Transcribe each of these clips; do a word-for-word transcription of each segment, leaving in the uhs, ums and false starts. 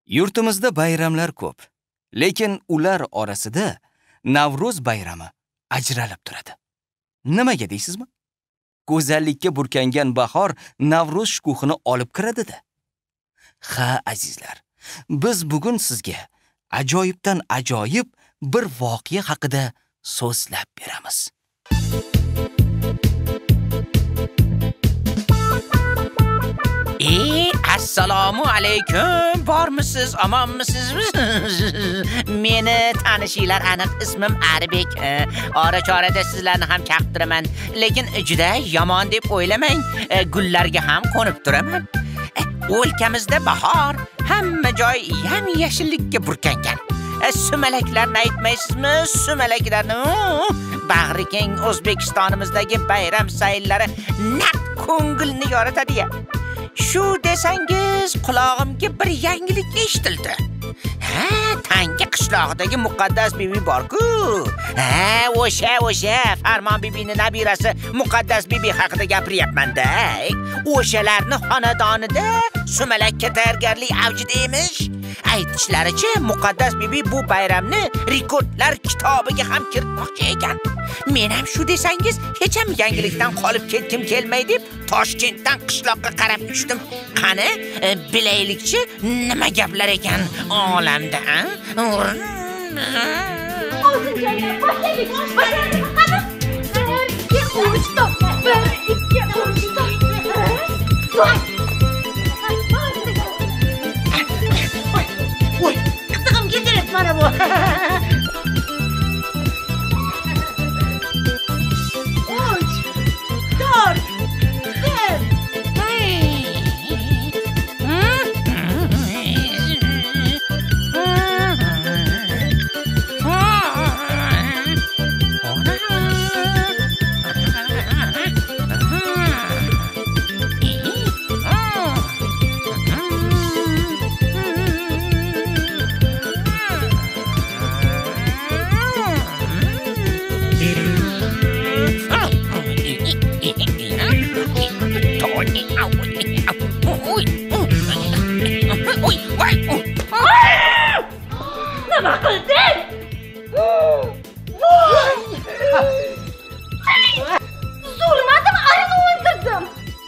Yurtimizda bayramlar ko'p, lekin ular orasida Navro'z bayrami ajralib turadi. Nimaga deysizmi? Go'zallikka burkangan bahor Navro'z shukuhini olib kiradi-da. Ha azizlar, biz bugun sizga ajoyibdan ajoyib bir voqea haqida so'zlab beramiz. Ey, assalomu alaykum. Bormisiz, omonmisiz? Meni tanishinglar, aniq ismim Arbek. Ora-chorada sizlarni ham chaqtiraman, lekin juda yomon deb o'ylamang. Gullarga ham qo'nib turaman. O'lkamizda bahor, hamma joy yam-yashillikka burkangan. Sumalaklarni aytmaysizmi? Sumalaklarni bag'ri keng O'zbekistonimizdagi bayram sayllari naq ko'ngilni yoritadi-ya. Shu desangiz qulog'imga bir yangilik eshitildi. Ha, Tanga qishlog'idagi Muqaddas bibi bor-ku. Ha, o'sha o'sha Farmon bibining nabirasi Muqaddas bibi haqida gapiryapman-da. O'shalarning xonadonida sumalakka tayyorgarlik avjida emish. Aytishlaricha, Muqaddas bibi bu bayramni rekordlar kitobiga ham kiritmoqchi ekan. Men ham shu desangiz, hech ham yangilikdan qolib ketkim kelmaydi deb Toshkentdan qishloqqa qarab uchdim. Qani, bilaylikchi nima gaplar ekan olamda, ha? O'zinchanglar, boshlaylik, boshlaylik. Qani, ikki, uch, to'rt, bir, ikki, uch, to'rt, to'rt. Voy, qizig'im ketiryapti mana bu. uch, to'rt, bir. Nima qilding? Zulmadim, arini o'ldirdim.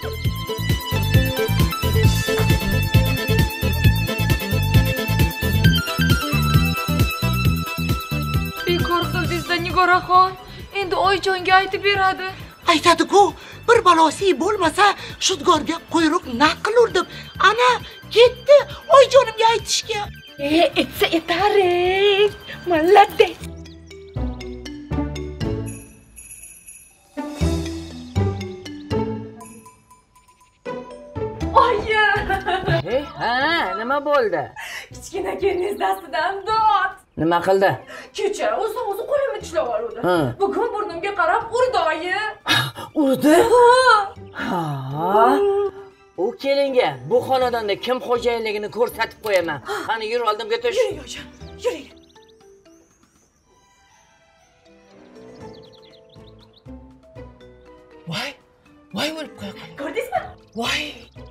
Bekor qildingiz-da Nigoraxon. Endi Oyjonga aytib beradi. Aytadi-ku, bir balosi bo'lmasa, shudgorga quyruq naqilurdim. Ana, ketdi Oyjonimga aytishga. E, etsa etarik. Молодец. Oyi. Hey, ha, nima bo'ldi? Kichkina kelingiz dastidan dod. Nima qildi? Kecha o'zi o'zi qo'limni tishlab oldi. Bugun burnimga qarab urdi oyi. Urdi? Ha. U kelinga bu xonadonda kim xo'jayinligini ko'rsatib qo'yaman. Qani yur, oldimga tush. Yuring, oyi. Yuring. Voy, voy o'lib qo'ygan. Ko'rdingizmi? Voy.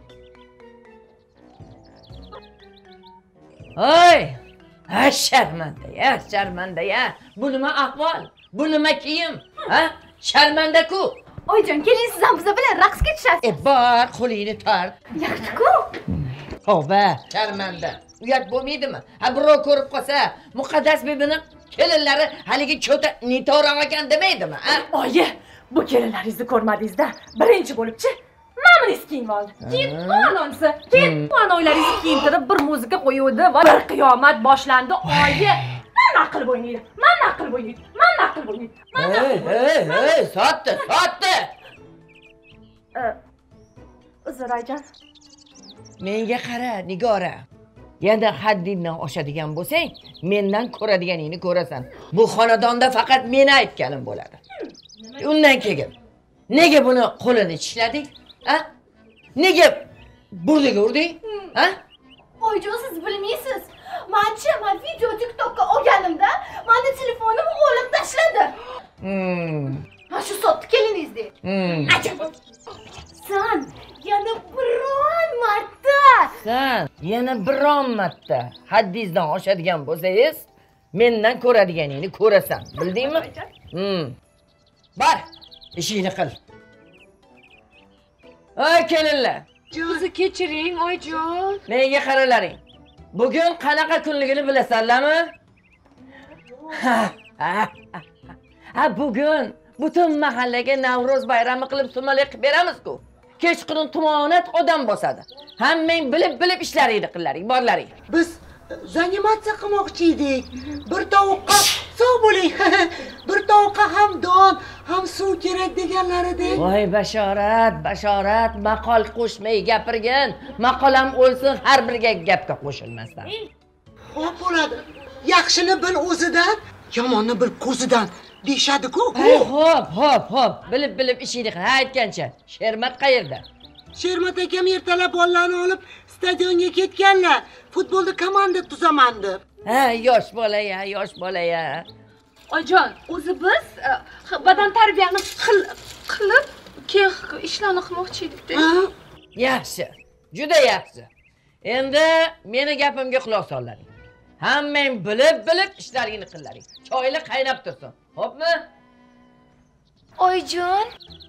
Hoy! Ha, sharmanda-ya, sharmanda-ya. Bu nima ahvol? Bu nima kiyim? Ha? Sharmanda-ku. Oyjon, keling siz ham biza bilan raqsga tushasiz. E, bor, qo'lingni tort. Yaxshi-ku. Tavba, sharmanda. Uyat bo'lmaydimi? Ha, birov ko'rib qolsa, Muqaddas bibining kelinlari haligi cho'ta nitoron ekan demaydimi, ha? Oyi, bu kelinlaringizni ko'rmadingiz-da. Birinchi bo'libchi mamaniz kiyib oldi. Keyin ononsi, keyin anoylaringizni kiyintirib bir muzika qo'yuvdi va bir qiyomat boshlandi. Oyi, mana qilib o'ynaydi. Mana qilib o'ynaydi. Mana qilib o'ynaydi. Hey, hey, hey, sotdi, sotdi. Uzr ayjon. Menga qara, Nigora. Yana haddingdan oshadigan bo'lsang, mendan ko'radiganingni ko'rasan. Bu xonadonda faqat meni aytganim bo'ladi. Undan keyin nega buni qo'lini tishlading? Ha? Nega burdiga urding? Ha? Oyjon, siz bilmaysiz. Menchi, men video TikTokka olganimda, meni telefonimni o'g'lim tashladi. Hmm. Ha, shu sotdi keliningizni. Hmm. Ajab. Sen yana biron marta Sen yana biron marta haddingizdan oshadigan bo'lsangiz, mendan ko'radiganingni ko'rasan. Bildingmi? Hmm. Bor, ishingni qil. Ay kelinlar. Bizni kechiring, oyijon. Menga qaralaring. Bugun qanaqa kunligini bilasanlarmi? Ha, ha, ha, bugun butun mahallaga Navro'z bayrami qilib sumalak qilib beramiz-ku. Kechqurun tumonat odam bosadi. Hammang bilib-bilib ishlaringni qillaring, borlaring. Biz zanimatsiya qilmoqchi edik. Bir tovuqqa suv bo'ling. Bir tovuqqa ham don, ham suv kerak deganlar edi. Voy bashorat, bashorat, maqol qo'shmay gapirgin. Maqolam o'lsin, har biriga gapga qo'shilmasdan. Xo'p bo'ladi. Yaxshini bil o'zidan, yomonni bil ko'zidan deyshadi-ku. Xo'p, xo'p, xo'p. Bilib-bilib ishingni qil. Ha, aytgancha. Shermat qayerda? Shermat akam ertalab bolalarni olib stadionga ketganlar. Futbolda komanda tuzaman deb. Ha, yosh bola-ya, yosh bola-ya. Oyijon, o'zi biz badan tarbiyani qilib, keyin ishlarni qilmoqchi edik-da. Yaxshi. Juda yaxshi. Endi meni gapimga quloq solinglar. Hammang bilib-bilib ishlaringni qillaring. Choylar qaynab tursin. Xo'pmi? Oyijon.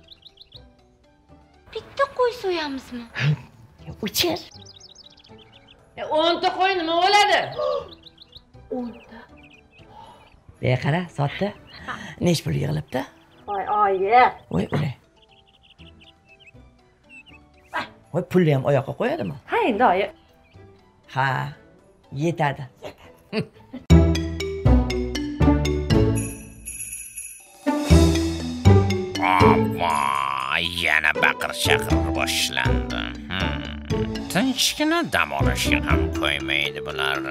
Bitta qo'y so'yamizmi? Uchir. E, o'nta qo'y nima bo'ladi? o'nta. Be qara, sotdi. Nech pul yig'ilibdi? Voy, oyi. Voy, o'lay. Voy, pulni ham oyoqqa qo'yadimi? Ha, endi oyi. Ha, yetadi. Voy, yana baqir-chaqir boshlandi. Tinchgina dam olishga ham qo'ymaydi bular.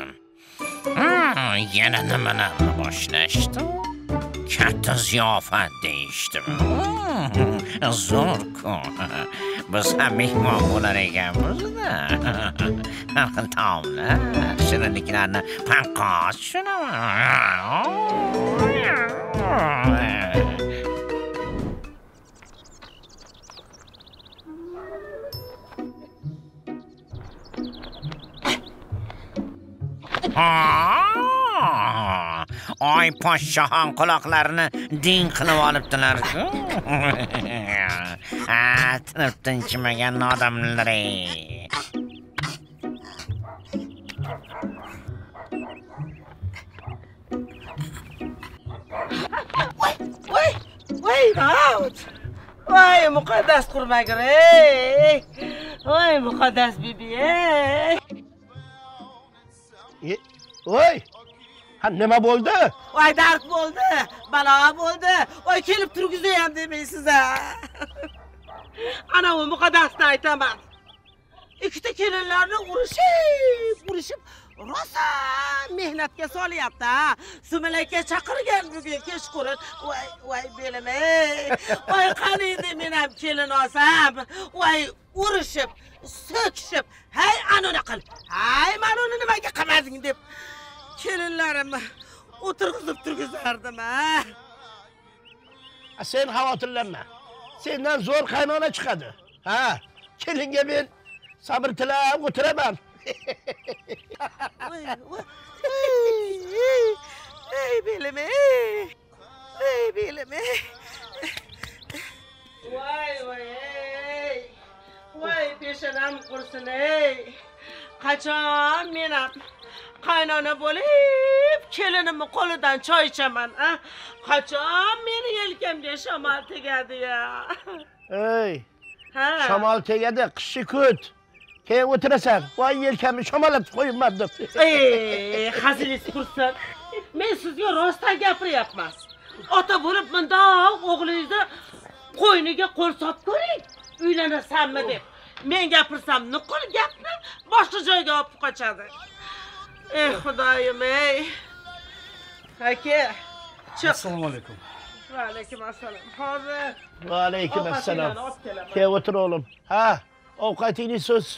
Yana nimalarni boshlashdi? Katta ziyofat deyishdimi? Zo'r-ku. Biz ham mehmon bo'lar ekanmiz-da. Har xil taomlar, shirinliklarni panqos tushunaman. Oy podshohon quloqlarini ding qilib olibdilar-ku. Ha, tinib tinchimagan odamlar. Voy, voy, voy, Davud. Voy, muqaddas qurmagir, ey. Voy, muqaddas bibi, ey. Voy! Ha nima bo'ldi? Voy dard bo'ldi, balo bo'ldi. Voy kelib turgizay ham demaysiz-a. Ana u muqaddasni aytaman. Ikkita kelinlarni urishib, urishib rosa mehnatga solyapti. Sumalakka chaqirgan bugun kechqurun. Voy, voy belim ey. Voy qani endi men ham kelin olsam. Voy urishib, so'kishib, hay anuni qil. Hay men uni nimaga qilmading deb kelinlarim o'tirg'izib turgizardim ha. Sen xavotirlanma. Sendan zo'r qaynona chiqadi. Ha, kelinga men sabr tilab o'tiraman. Ey belim ey. Ey belim ey. Voy voy ey. Voy peshanam qursin ey. Qachon men ham qaynona bo'lib, kelinimni qo'lidan choy ichaman, ha? Qachon meni yelkamga shamol tegadi-ya? Ey. Ha. Shamol tegadi, qishni kut. Keyin o'tirasan. Voy yelkamni shamolatib qo'yibman deb. Ey, hazilingiz qursin. Men sizga rostdan gapiryapman. Ota bo'lib bundoq o'g'lingizni qo'yniga qo'l solib ko'ring. Uylanasanmi deb. Men gapirsam nuqul gapni boshqa joyga olib qochadi. Ey xudoyim ey. Aka, chiq. Assalomu alaykum. Va alaykum assalom. Hozir. Va alaykum assalom. Kel o'tir o'g'lim. Ha, ovqatingni so'z.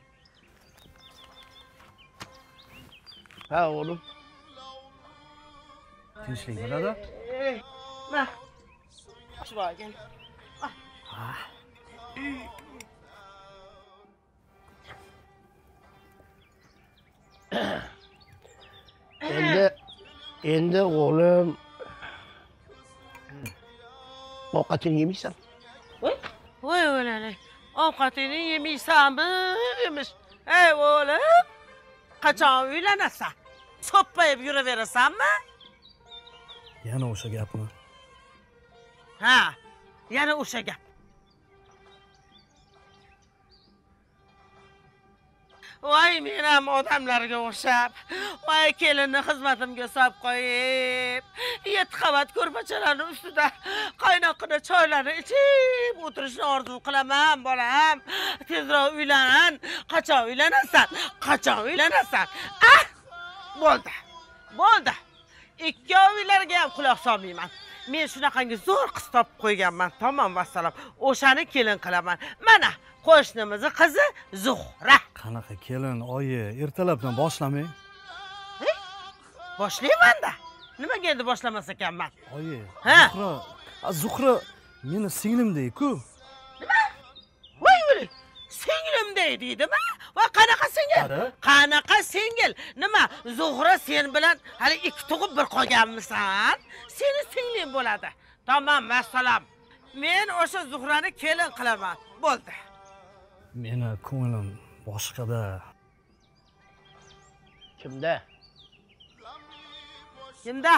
Ha o'g'lim. Tinchlik bo'ladi? Ma. Chiqmagan. Endi o'g'lim ovqatini yemaysan. Voy, voy o'g'lani. Ovqatini yemaysanmi? Emish. Ey o'g'lim, qachon uylanasan? So'ppayib yuraverasanmi? Yana o'sha gapmi? Ha, yana o'sha gap. Voy, men ham odamlarga o'xshab, voy kelinni xizmatimga solib qo'yib, yetti qavat ko'rpachalarni ustida qaynoqqina choylarni ichib o'tirishni orzu qilaman, bolam. Tezroq uylan. Qachon uylanasan? Qachon uylanasan? Ah! Bo'ldi. Bo'ldi. Ikkovinglarga ham quloq solmayman. Men shunaqangi zo'r qiz topib qo'yganman. Tamom, vassalom. O'shani kelin qilaman. Mana qo'shnimizning qizi Zuhra. Qanaqa kelin, oyi, ertalabdan boshlamang. Boshlayman-da. Nimaga endi boshlamas ekanman? Oyi, Ha? Zuhra, Zuhra meni singlimdek-ku. Nima? Voy o'lik. Singlimday deydimi? Va qanaqa singil? Qanaqa singil? Nima? Zuhra sen bilan hali ikki tug'ib bir qolganmisan? Seni singling bo'ladi. Tamom, vassalom. Men o'sha Zuhrani kelin qilaman. Bo'ldi. Meni ko'nglim boshqada. Kimda? Kimda?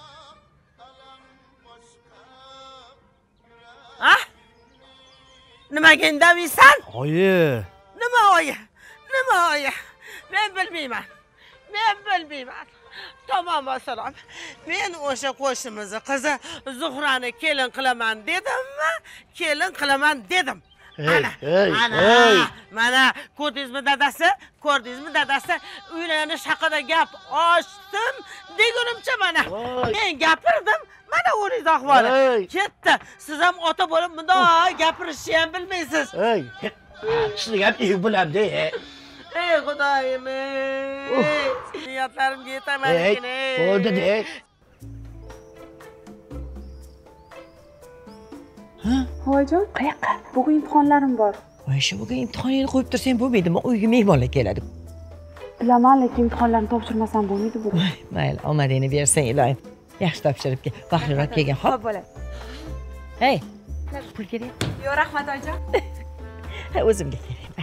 Ah? Nimaga indamaysan? Oyi, Nima oyi? Nima oyi? Men bilmayman. Men bilmayman. Tamom, assalom. Men o'sha qo'shnimizning qizi Zuhrani kelin qilaman dedimmi? Kelin qilaman dedim. Mana, hey, mana, hey. mana, ko'rdingizmi dadasi? Ko'rdingizmi dadasi? Uylanish haqida gap ochdim degunimcha mana. Voy. Men gapirdim. Mana o'ringiz ahvoli. Hey. Ketdi. Siz ham ota bo'lib bunday gapirishni ham bilmaysiz. Ey, sizni ham ey bo'ladi. Ey xudoyim. Niyatlarimga yetaman Ey, ekan. bo'ldi de. Voyjon, qayoqqa? Bugun imtihonlarim bor. Voy, shu bugun imtihoningni qo'yib tursang bo'lmaydimi? Uyga mehmonlar keladi. Bilaman, lekin imtihonlarni topshirmasam bo'lmaydi bugun. Voy, mayli, omadingni bersang, iloyim. Yaxshi topshirib kel. Baxtliroq kelgan. Hop, bo'ladi. Hey. Pul kerak? Yo'q, rahmat oyijon. O'zimga kerak.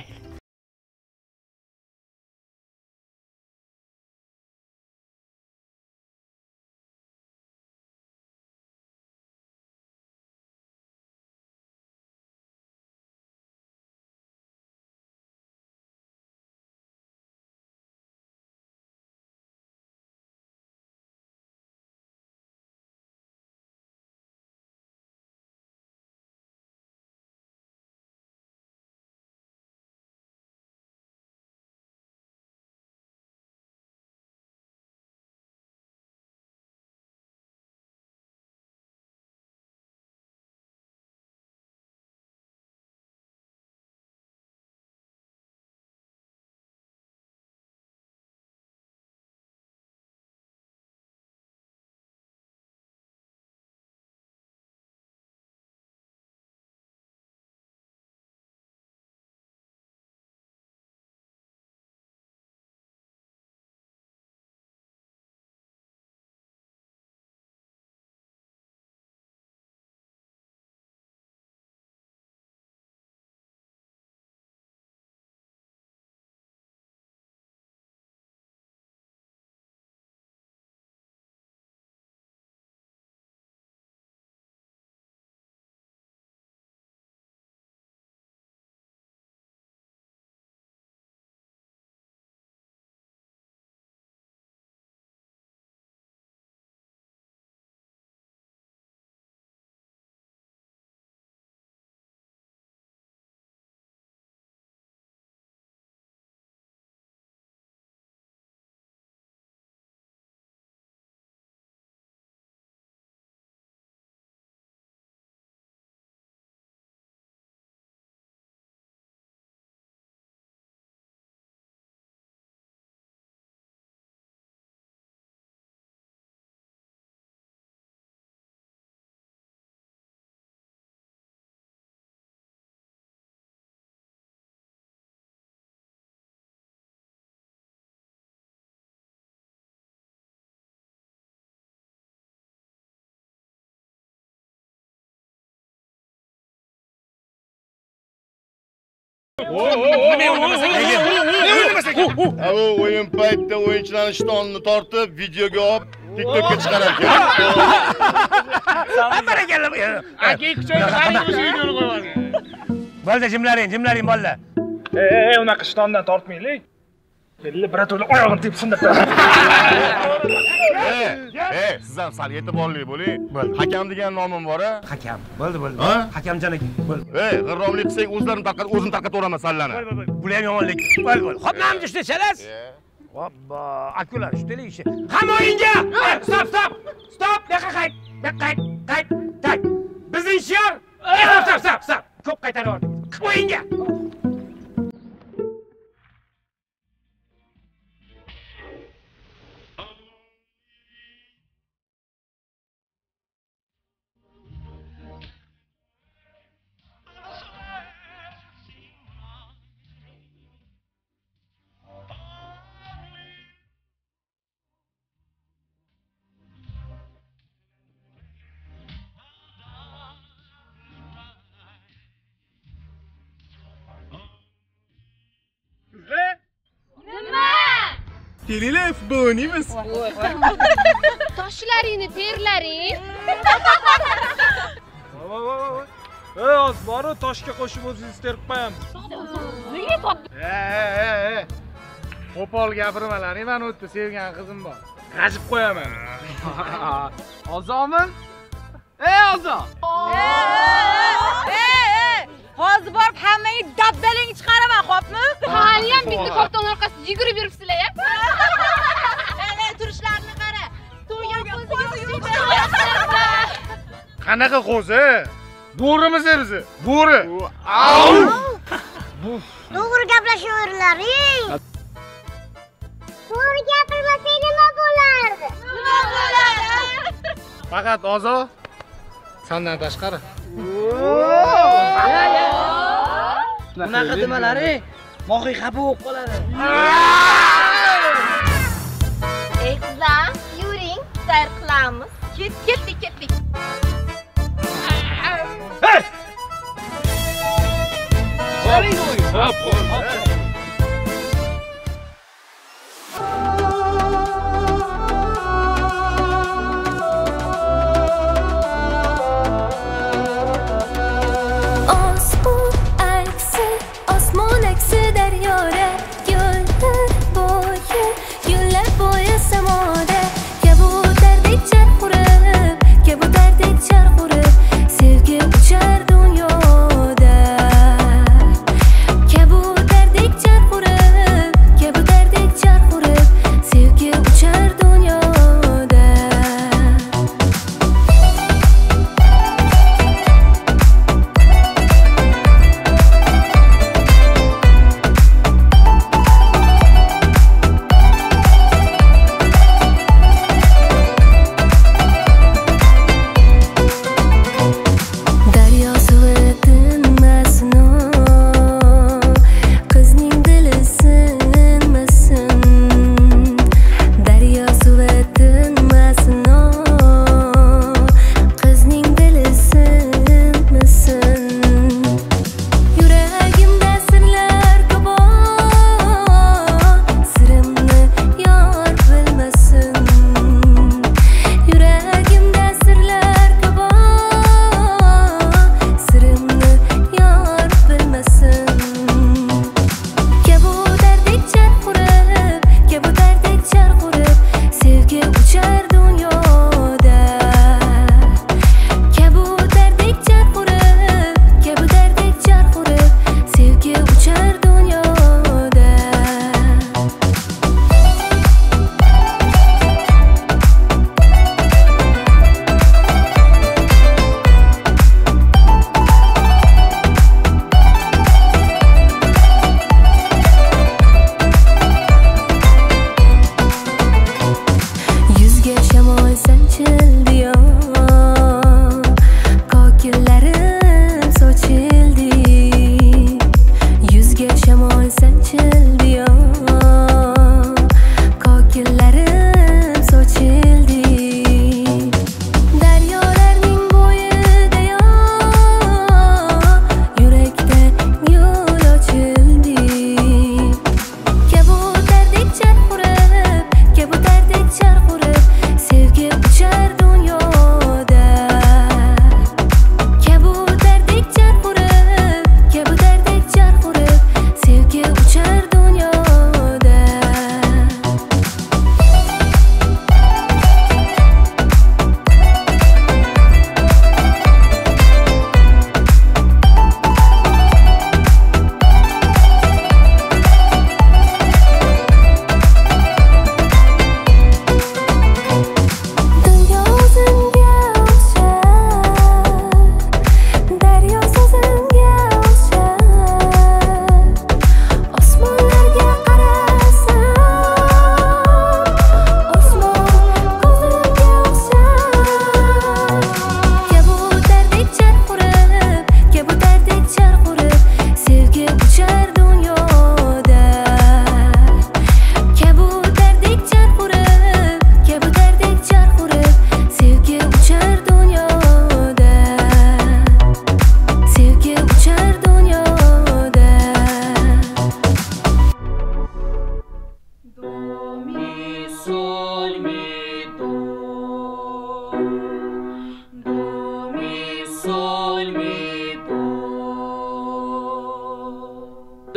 Bu o'yin paytida o'yinchilarning shtonini tortib, videoga olib, TikTokka chiqarar ekan. Barakalla. Aka, kuchoyga qarang, o'sha videoni qo'yib. Bo'ldi, jimlaring, jimlaring bolalar. Ey, unaqa shtondan tortmaylik. Belli birato'la oyog'ini tepib sindirdi. Ey, ey, siz ham sal e'tiborli bo'ling. Hakam degan nomim bor-a? Hakam. Bo'ldi, bo'ldi. Hakamjon aka. Bo'ldi. Ey, g'irromlik qilsang, o'zlarini tarqat, o'zini tarqataveraman sallani. Bular ham yomonlik. Bo'ldi, bo'ldi. Xo'p, nima ishni chalas? Hoppa, akular ishtilik ishi. Hamma o'yinga! Stop, stop. Stop, daqiqa qayt. Daqiqa qayt, qayt, qayt. Bizning shior. Stop, stop, stop. Ko'p qaytarib o'yinga. Kelinglar, futbol o'ynaymiz. Toshlaringni terlaring. Voy, voy, voy. Ey, Osmonu toshga qo'shib o'zingiz terib qo'yamiz. Nega topdi? Ey, ey, ey. Qo'pol gapirmalaring, men o'tda sevgan qizim bor. G'ajib qo'yaman. Ozomi? Ey, Ozo. Ey, ey. Hozir borib hammaga dabdalingni chiqaraman, xo'pmi? Hali ham bizni kopton orqasida yugurib yuribsizlar-ya. Ey, turishlarni qara. To'ygan qo'ziga Qanaqa qo'zi? Bo'rimiz bizi. Bo'ri. To'g'ri gaplashaveringlar. To'g'ri gapirmasang nima bo'lardi? Nima bo'ladi? Faqat Ozo sandan tashqari. Bunaqa demalari mohiy xafa bo'lib qoladi. Ey qizlar, yuring, sayr qilamiz. Ket, ketdik, ketdik. Hey! Hop, hop, hop. Osmon aksi, osmon aksi daryora, gullar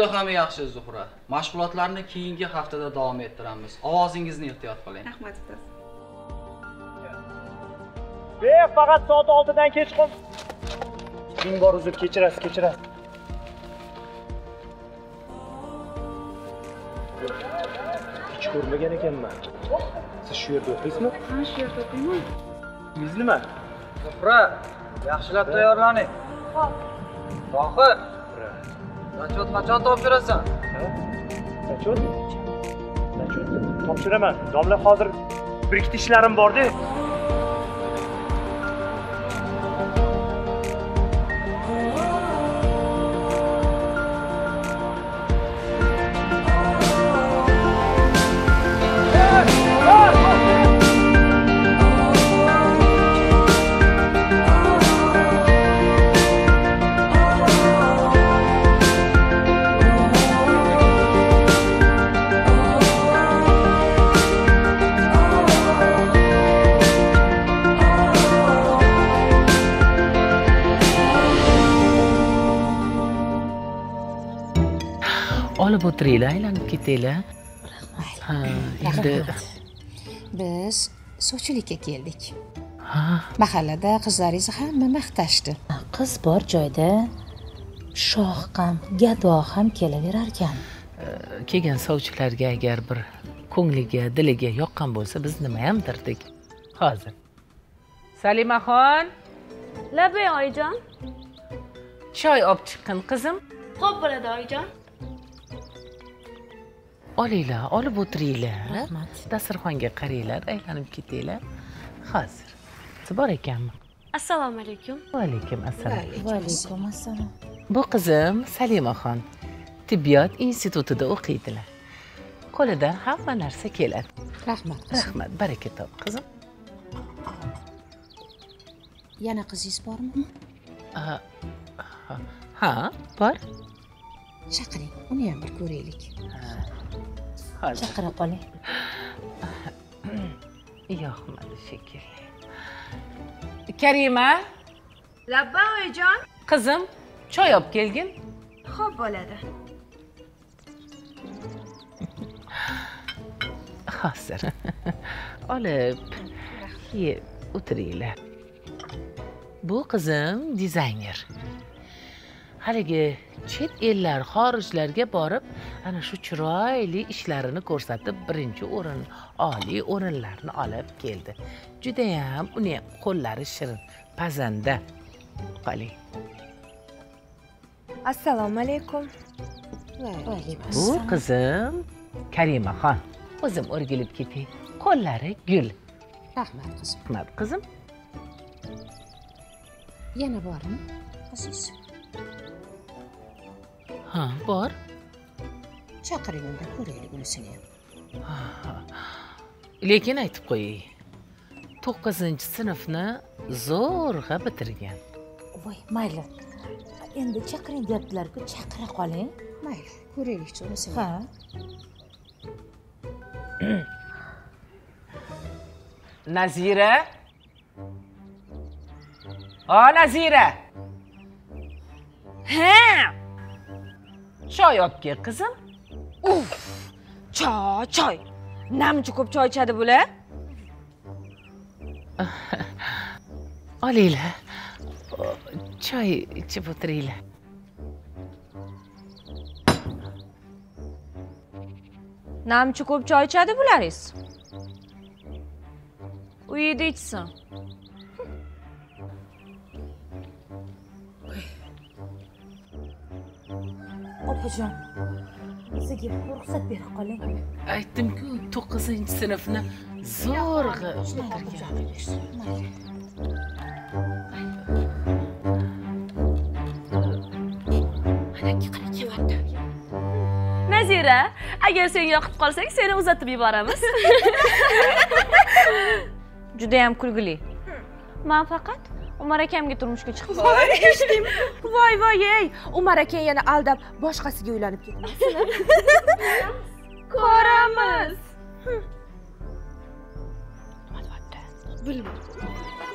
ham yaxshi Zuhra. Mashg'ulotlarni keyingi haftada davom ettiramiz. Ovozingizni ehtiyot qiling. Rahmat ustoz. Be, faqat soat oltidan kech qol. Kun bor uzr, kechirasiz, kechirasiz. Hech ko'rmagan ekanman. Siz shu yerda o'qiysizmi? Ha, shu yerda o'qiyman. Siz nima? Zuhra, yaxshilab tayyorlaning. Xo'p. Tohir. Nachot qachon topshirasan? Nachot? Nachot topshiraman. Domla hozir bir ikkita ishlarim bor-da. Olib o'tiringlar, aylanib ketaylar. Ha, endi biz sovchilikka keldik. Ha, Mahallada qizlaringizni hamma maqtashdi. Qiz bor joyda shoh ham, gado ham kelaverar ekan. kelgan sovchilarga agar bir ko'ngliga, diliga yoqqan bo'lsa, biz nima ham dirdik. Hozir. Salimaxon, Labay oyijon. choy olib chiqqin qizim. Xo'p bo'ladi oyijon. Olinglar, olib o'tiringlar. Dasturxonga qaranglar, aylanib ketinglar. Hozir. Bor ekanmi? Assalomu alaykum. Va alaykum assalom. Va alaykum assalom. Bu qizim Salimaxon tibbiyot institutida o'qiydilar. Qo'lidan hamma narsa keladi. Rahmat. Rahmat, baraka top qizim. Yana qizingiz bormi? Ha, bor. Chaqiring, uni ham bir ko'raylik. Chaqira qoling. Yo'qmadi shekilli. Karima, Labba oyijon. qizim, choy olib kelgin. Xo'p bo'ladi. Hozir. Olib, yeb o'tiringlar. Bu qizim dizayner. Haligi chet ellar, xorijlarga borib, ana shu chiroyli ishlarini ko'rsatib, birinchi o'rin, oliy o'rinlarni olib keldi. Juda ham uni qo'llari shirin, pazanda. Qoling. Assalomu alaykum. Bu qizim Karimaxon. O'zim o'rgilib ketay. Qo'llari gul. Rahmat qizim. Rahmat qizim. Yana bormi? Aziz. Ha, bor. Chaqiring unda ko'raylik unisini ham. Lekin aytib qo'yay. to'qqizinchi sinfni zo'rg'a bitirgan. Voy, mayli. Endi chaqiring deyaptilar-ku, chaqira qoling. Mayli, ko'raylik unisini. Ha. Nazira? O, Nazira. Ha! Choy olib kel, qizim. Uf! Choy, choy. Namchi ko'p choy ichadi bular? Olinglar. Choy ichib o'tiringlar. Namchi ko'p choy ichadi bularingiz? Uyida ichsin. Opajon, bizga ruxsat bera qoling. Aytdim-ku, to'qqizinchi sinfni zo'rg'a bitirgan. Nazira, agar sen yoqib qolsang, seni uzatib yuboramiz. Juda ham kulgili. Men faqat Umar akamga turmushga chiqib Voy, eshitding? Voy, voy, ey. Umar akang yana aldab boshqasiga uylanib ketmasin. Ko'ramiz.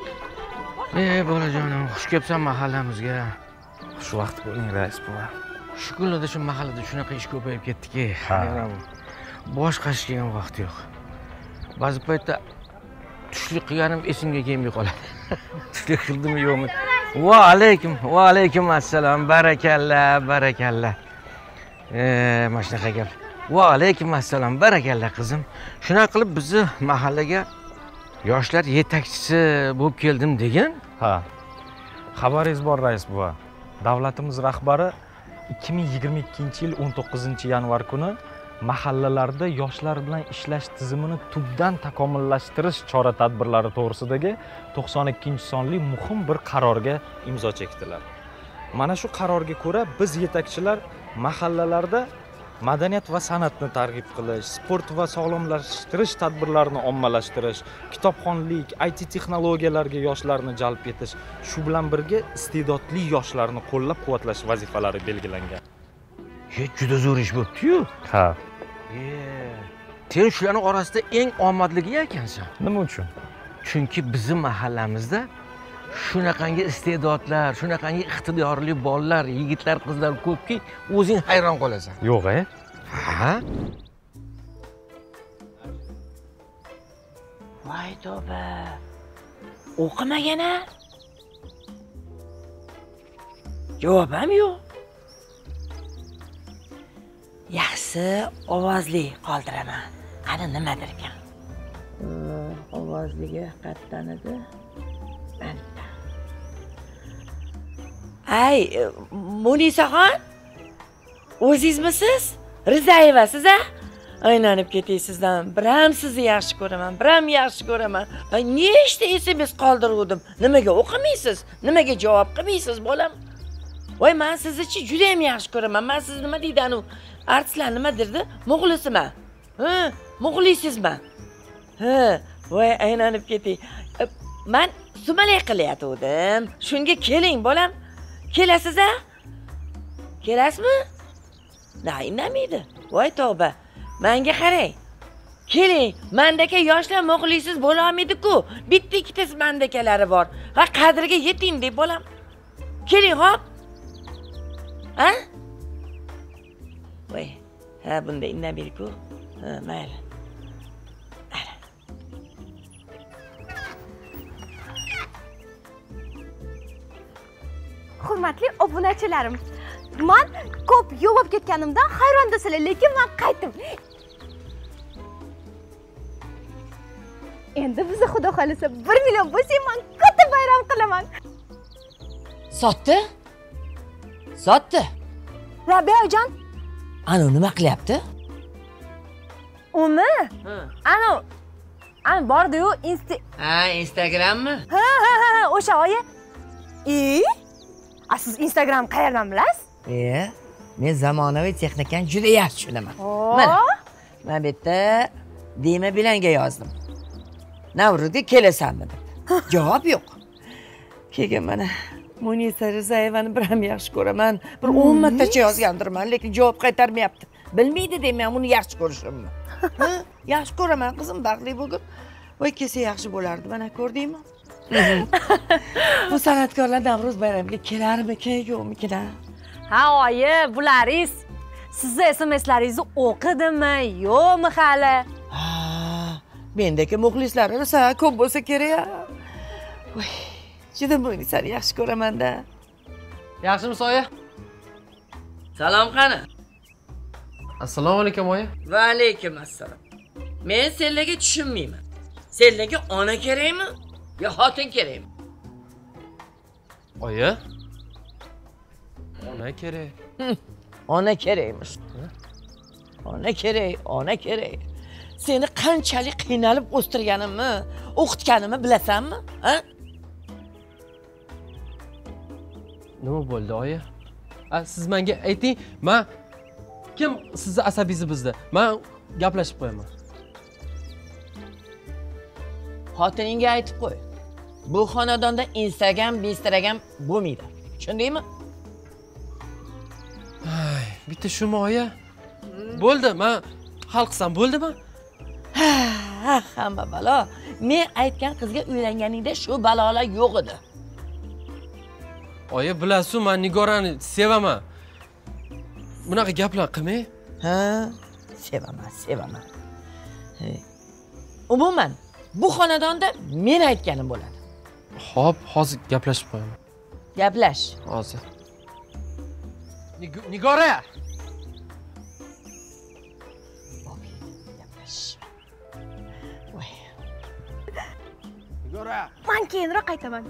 Ey bolajonim, xush kelibsan mahallamizga. Xushvaqt bo'ling, rais buva. Shu kunlarda shu mahallada shunaqa ish ko'payib ketdiki, boshqa ishga ham vaqt yo'q. Ba'zi paytda tushlik qilganim esimga kelmay qoladi. Tushlik qildimmi yo'qmi? Va alaykum, va alaykum assalom. Barakalla, barakalla. Eh, mana shunaqa gap. Va alaykum assalom. Barakalla qizim. Shunaqa qilib bizni mahallaga yoshlar yetakchisi bo'lib keldim degan? Ha. Xabaringiz bor, rais buva. Davlatimiz rahbari ikki ming yigirma ikkinchi yil o'n to'qqizinchi yanvar kuni mahallalarda yoshlar bilan ishlash tizimini tubdan takomillashtirish chora-tadbirlari to'g'risidagi to'qson ikkinchi sonli muhim bir qarorga imzo chekdilar. Mana shu qarorga ko'ra biz yetakchilar mahallalarda madaniyat va san'atni targ'ib qilish, sport va sog'lomlashtirish tadbirlarini ommalashtirish, kitobxonlik, I T texnologiyalarga yoshlarni jalb etish, shu bilan birga iste'dodli yoshlarni qo'llab-quvvatlash vazifalari belgilangan. Hech juda zo'r ish bo'pti-yu. Ha. Sen shularning orasida eng omadligi ekansan. Nima uchun? Chunki bizning mahallamizda shunaqangi iste'dodlar, shunaqangi iqtidorli bolalar, yigitlar, qizlar ko'pki, o'zing hayron qolasan. Yo'q-a? Ha? Voy tavba. O'qimagan-a? Javob ham yo'q. Yaxshi, ovozli qoldiraman. Qani nimadir ekan? Ovozliga qatdan edi. Ay, Munisaxon? O'zingizmisiz? Rizayevasiz-a? Aylanib ketay sizdan. Bir ham sizni yaxshi ko'raman, bir ham yaxshi ko'raman. Nechta esingiz qoldiruvdim? Nimaga o'qimaysiz? Nimaga javob qilmaysiz, bolam? Voy, men sizni-chi juda ham yaxshi ko'raman. Men siz nima deydi-anu? Artistlar nima derdi? Muxlisman. Ha, muxlisizman. Ha, voy, aylanib ketay. Men sumalak qilyatdim. Shunga keling, bolam. Kelasiz-a? Kelasizmi? Na, indamaydi. Voy tavba. Menga qarang. Keling, mendagi yoshlar muxlisiz bo'la olmaydi-ku. Bitta ikkitasi mendakalari bor. Ha, qadriga yeting deb bolam. Keling, hop. Ha? Voy, ha, bunda indamaydi-ku. Ha, mayli. Hurmatli obunachilarim, men ko'p yo'lib ketganimdan hayrondasizlar, lekin men qaytdim. Endi bizni xudo xolisa bir million bo'lsa, men katta bayram qilaman. Sotdi? Sotdi. Rabiyajon, Anu nima qilyapti? Umi? Anu, an bordi-yu, Insta. Ha, Instagrammi? Ha, ha, ha, o'sha oyi. E? A siz Instagram qayerdan bilasiz? E, men zamonaviy texnikani juda yaxshi tushunaman. Mana, men bu yerda Dima bilanga yozdim. Navruzga kelasanmi deb. Javob yo'q. Keyin mana Munisa Rizayevani bir ham yaxshi ko'raman. Bir o'n martacha yozgandirman, lekin javob qaytarmayapti. Bilmaydi deyman, uni yaxshi ko'rishimni. Ha, yaxshi ko'raman, qizim baxtli bo'lgin. Voy, kelsa yaxshi bo'lardi, mana ko'rdingmi? Bu san'atkorlar Navruz bayramiga kelarmikin, yo'qmikin? Ha, oyi, bularingiz sizni S M Slaringizni o'qidimi, yo'qmi hali? Ha, mendagi muxlislarim esa ko'p bo'lsa kerak. Voy, juda Munisani yaxshi ko'raman-da. Yaxshimisiz, oyi? Salom qani? Assalomu alaykum, oyi. Va alaykum assalom. Men senlarga tushunmayman. Senlarga ona kerakmi? Ya xotin kerakmi? Oyi? Ona kerak. Ona kerakmish. Ona kerak, ona kerak. Seni qanchalik qiynalib o'stirganimni, o'qitganimni bilasanmi? Ha? Nima bo'ldi, oyi? A, siz menga ayting, men kim sizni asabiysi bizda? Men gaplashib qo'yaman. Xotiningga aytib qo'y. Bu xonadonda Instagram, Instagram bo'lmaydi. Tushundingmi? Ay, bitta shumi, oyi. Bo'ldi, men hal qilsam bo'ldimi? Ha, hamma balo. Men aytgan qizga uylanganingda shu balolar yo'q edi. Oyi, bilasiz, men Nigorani sevaman. bunaqa gaplar qilmang. Ha, sevaman, sevaman. Umuman, bu xonadonda men aytganim bo'ladi. Xo'p, hozir gaplashib qo'yaman. Gaplash. Hozir. Nigora! Nigora! Men keyinroq qaytaman.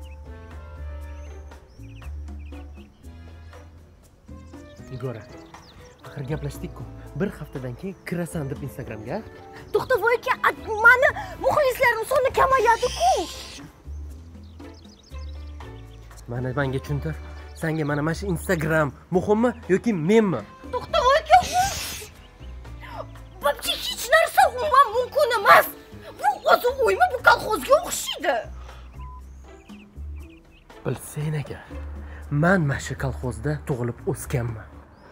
Nigora, axir gaplashdik-ku. Bir haftadan keyin kirasan deb Instagramga. To'xta, voy aka, meni muxlislarim soni kamayadi-ku. Mana menga tushuntir. Senga mana mana shu Instagram muhimmi yoki menmi? To'xta, voy aka. Babchi hech narsa umuman mumkin emas. Bu o'zi o'ymi, bu kolxozga o'xshaydi. Bilsang agar, men mana shu kolxozda tug'ilib o'sganman.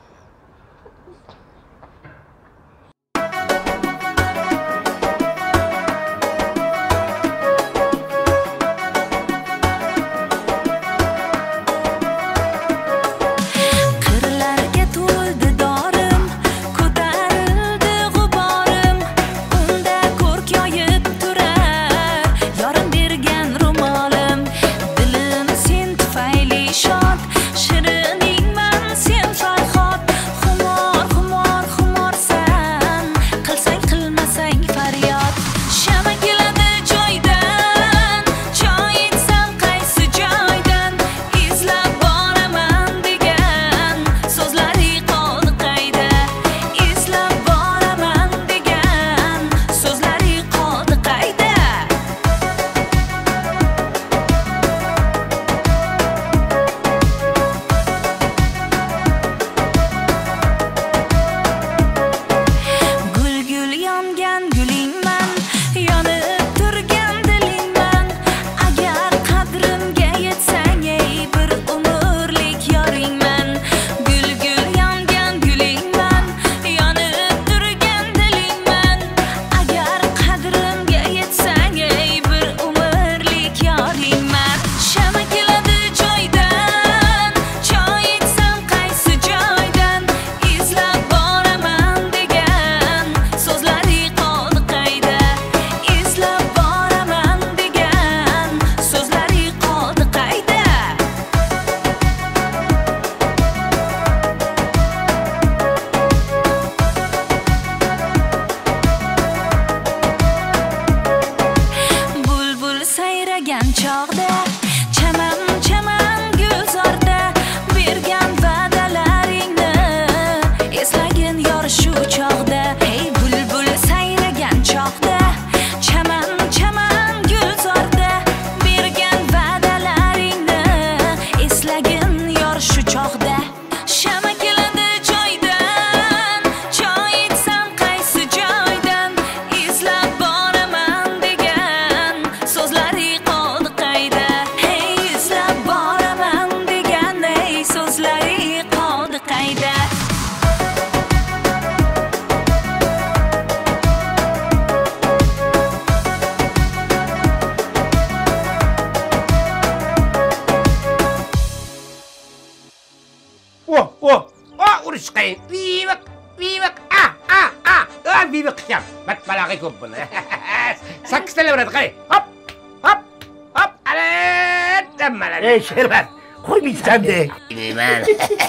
Ey Shervat, qo'ymaysan de. Bilmayman.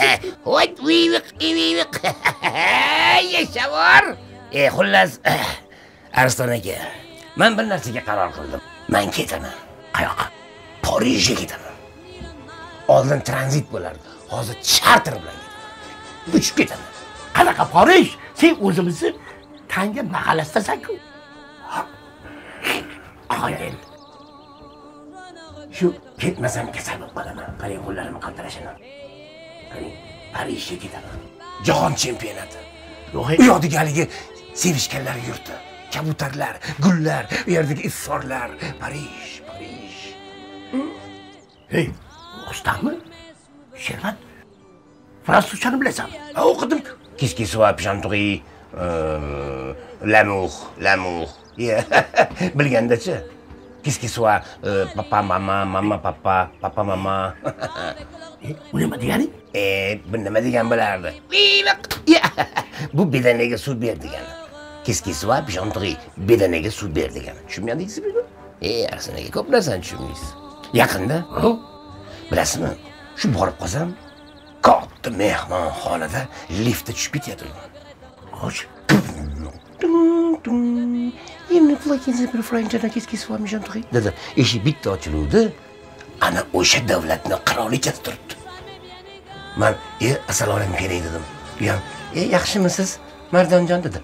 Voy, viviq, viviq. Yashavor. E, xullas, Arslan aka, men bir narsaga qaror qildim. Men ketaman. Qayoqqa? Parijga ketaman. Oldin tranzit bo'lardi. Hozir charter bilan ketaman. Uchib ketaman. Qanaqa Parij? Sen o'zimizni tanga mahallasidasan-ku. Qo'ying. Shu ketmasam kasal bo'lib qolaman. Qarang, qo'llarimni qaltirashini. Qarang, Parijga ketaman. Jahon chempionati. U yoqdagi haligi sevishganlar yurti. Kabutarlar, gullar, u yerdagi issorlar. Parij, Parij. Hey, o'qisdanmi? Shervat, fransuzchani bilasanmi? Ha, o'qidim-ku. Qu'est-ce qui soit chanterie, euh, l'amour, l'amour. Bilganda-chi. Kiskiswa, papa mama, mama papa, papa mama. Bu nima degani? E, bu nima degan bo'lardi? Bu bedanaga suv ber degani. Kiskiswa bishontig'i bedanaga suv ber degani. Tushunmadingizmi? E, Arslanaga ko'p narsani tushundingiz. Yaqinda, bilasizmi? Shu borib qolsam, katta mehmonxonada liftda tushib ketyapti. Xo'sh. Endi qilgansiz bir franchada kiskiswa bishontig'i dedi. Eshik bitta ochiluvdi. Ana o'sha davlatning qirolichasi turibdi. Men, "E, assalomu alaykum kerak" dedim. U ham, "E, yaxshimisiz, Mardonjon" dedi.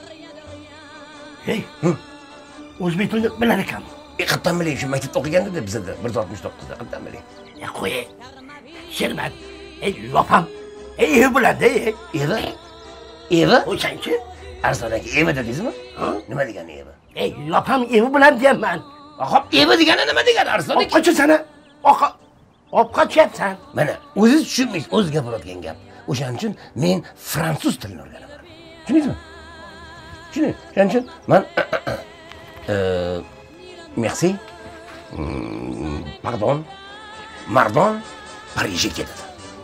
Hey, o'zbek tilini bilar ekan. E, qattan biling, shu maktabda o'qiganda bizda bir yuz oltmish to'qqiz da qattan biling. Ya qo'y. Shermat. Ey, yopam. Ey, evi biladi, ey. Evi? Evi? O'shanchi? Arzon aka, evi dedingizmi? Nima degani evi? Ey, yopam evi bilan deyapman. Hop, evi degani nima degani Arzon aka? Qo'ychi sana. Oqa. Olib qochyapsan. Mana, o'zi tushunmaysiz, o'zi gapirayotgan gap. O'shaning uchun men fransuz tilini o'rganaman. Tushundingizmi? Tushundingiz? Shuning uchun men merci, pardon, Mardon Parijga ketadi.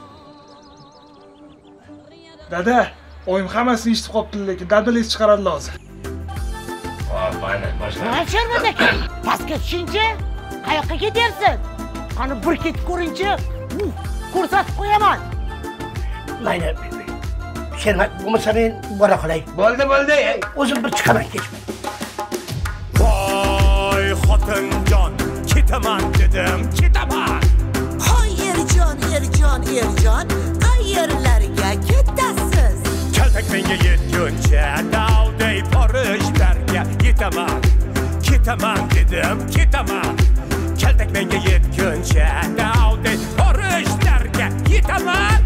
Dada, oyim hammasini eshitib qolibdi, lekin dadil chiqaradi lozim. Hop, mana boshla. Ha, Shermat aka, pastga tushingchi. Qayoqqa ketyapsiz? Qani bir ketib ko'ringchi. Ko'rsatib qo'yaman. Mayli. Shermat, bo'lmasa men bora qolay. Bo'ldi, bo'ldi. O'zim bir chiqaman kechma. Voy xotinjon, ketaman dedim, ketaman. Hoy erjon, erjon, erjon, qayerlarga ketasiz? Kaltak menga yetguncha, davday porishlarga yetaman. Ketaman dedim, ketaman. Kaltak menga yetguncha, davday porishlarga yetaman.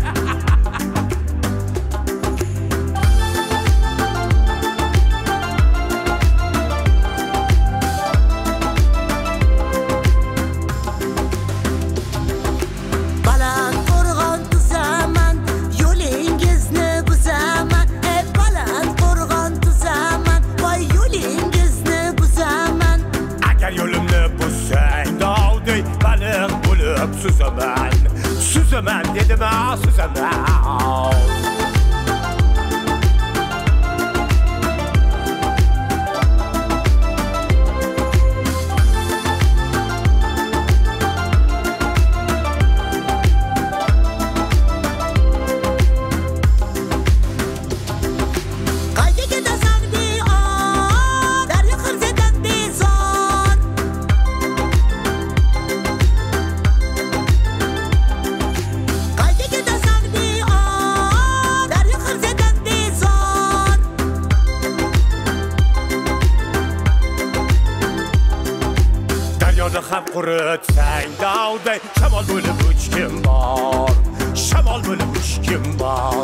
Suzaman, suzaman dedim ha, suzaman. Ham quritsang davday shamol bo'lib uchkim bor, shamol bo'lib uchkim bor.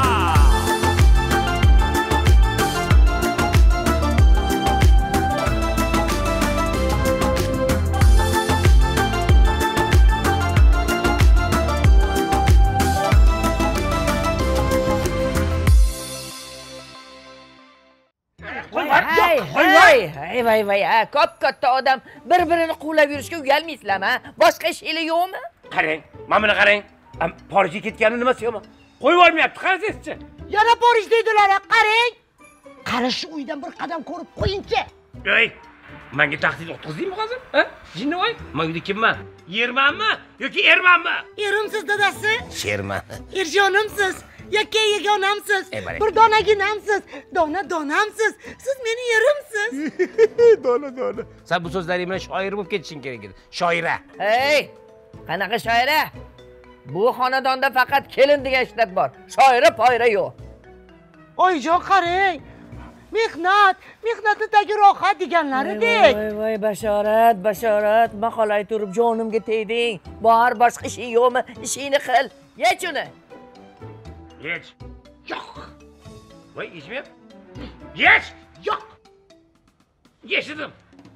Hey, hey, vay vay, ko'p katta odam bir-birini quvlab yurishga uyalmaysizlarmi? Boshqa ishinglar yo'qmi? Qarang, mana buni qarang. Parijga ketgani nimasi yo'qmi? Qo'yib olmayapti, qarasangizchi. Yana Parij deydilar, qarang. Qarish uydan bir qadam ko'rib qo'yingchi. Ey, menga tahdid o'tkazingmi hozir? Ha? Jinnivoy, men uyda kimman? Yermanmi yoki ermanmi? Erimsiz dadasi? Sherman. Erjonimsiz. Yakka yegonamsiz. Bir donaginamsiz. Dona donamsiz. Siz meni yerimsiz. Dona dona. Sen bu so'zlaring bilan shoir bo'lib ketishing kerak edi. Shoira. Hey! Qanaqa shoira? Bu xonadonda faqat kelin degan ishlar bor. Shoira poyra yo'q. Oyjon qarang. Mehnat, mehnatidagi rohat deganlaridek. Voy voy bashorat, bashorat. Maqolay turib jonimga tegding. Bor boshqa ishing yo'qmi? Ishingni qil. Yech uni. Yech. Yo'q. Voy, yechmayap. Yech. Yo'q. Yechdim.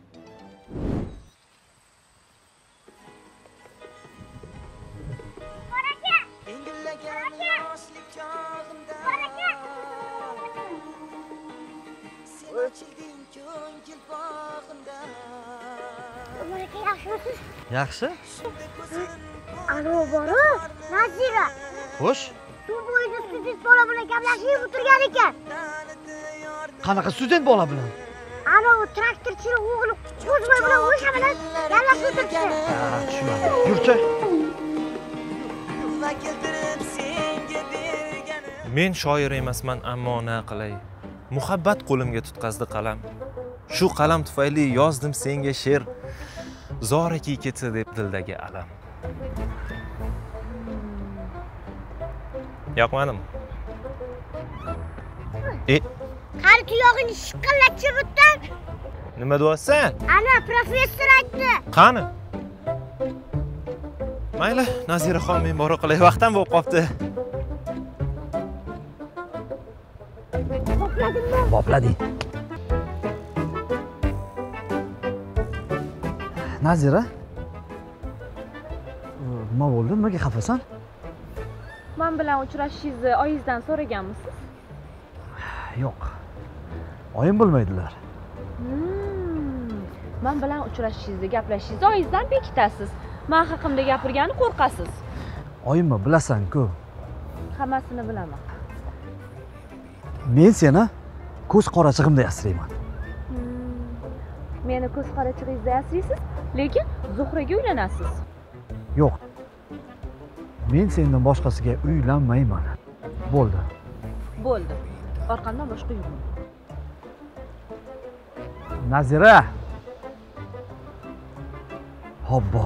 Baraka. Engillagan yoshlik chog'imda. Baraka. Sen ochilding ko'ngil bog'imda. Malaka yaxshimisiz? Yaxshi. Alo, bora, Nazira. Xo'sh. Suv bo'yida student bola bilan gaplashib o'tirgan ekan. Qanaqa student bola bilan? Ana u traktorchining o'g'li Qo'zboy bilan o'sha bilan gaplashib o'tiribdi. Ha, tushundim. Yurchi. Men shoir emasman, ammo na qilay. Muhabbat qo'limga tutqazdi qalam. Shu qalam tufayli yozdim senga she'r. Zoraki ketsa deb dildagi alam. Yoqmadimi? E, Qari tuyog'ini shiqillatib o'tdan. nima deyapsan? Ana professor aytdi. Qani? Mayli, Naziraxon, men bora qilay, vaqtim bo'lib qopti. Bopladingmi? Boplading. Nazira? Nima bo'ldi? Nimaga xafasan? Men bilan uchrashishingizni oyingizdan so'raganmisiz? Yo'q. Oyim bilmaydilar. Hmm. Men bilan uchrashishingizni, gaplashishingizni oyingizdan bekitasiz. Men haqimda gapirgani qo'rqasiz. Oyimmi, bilasan-ku. Hammasini bilaman. Men seni ko'z qorachig'imda asrayman. Meni ko'z qorachig'ingizda asraysiz, lekin Zuhraga uylanasiz. Yo'q. Men sendan boshqasiga uylanmayman. Bo'ldi. Bo'ldi. Orqamdan boshqa yo'q. Nazira. Hobbo.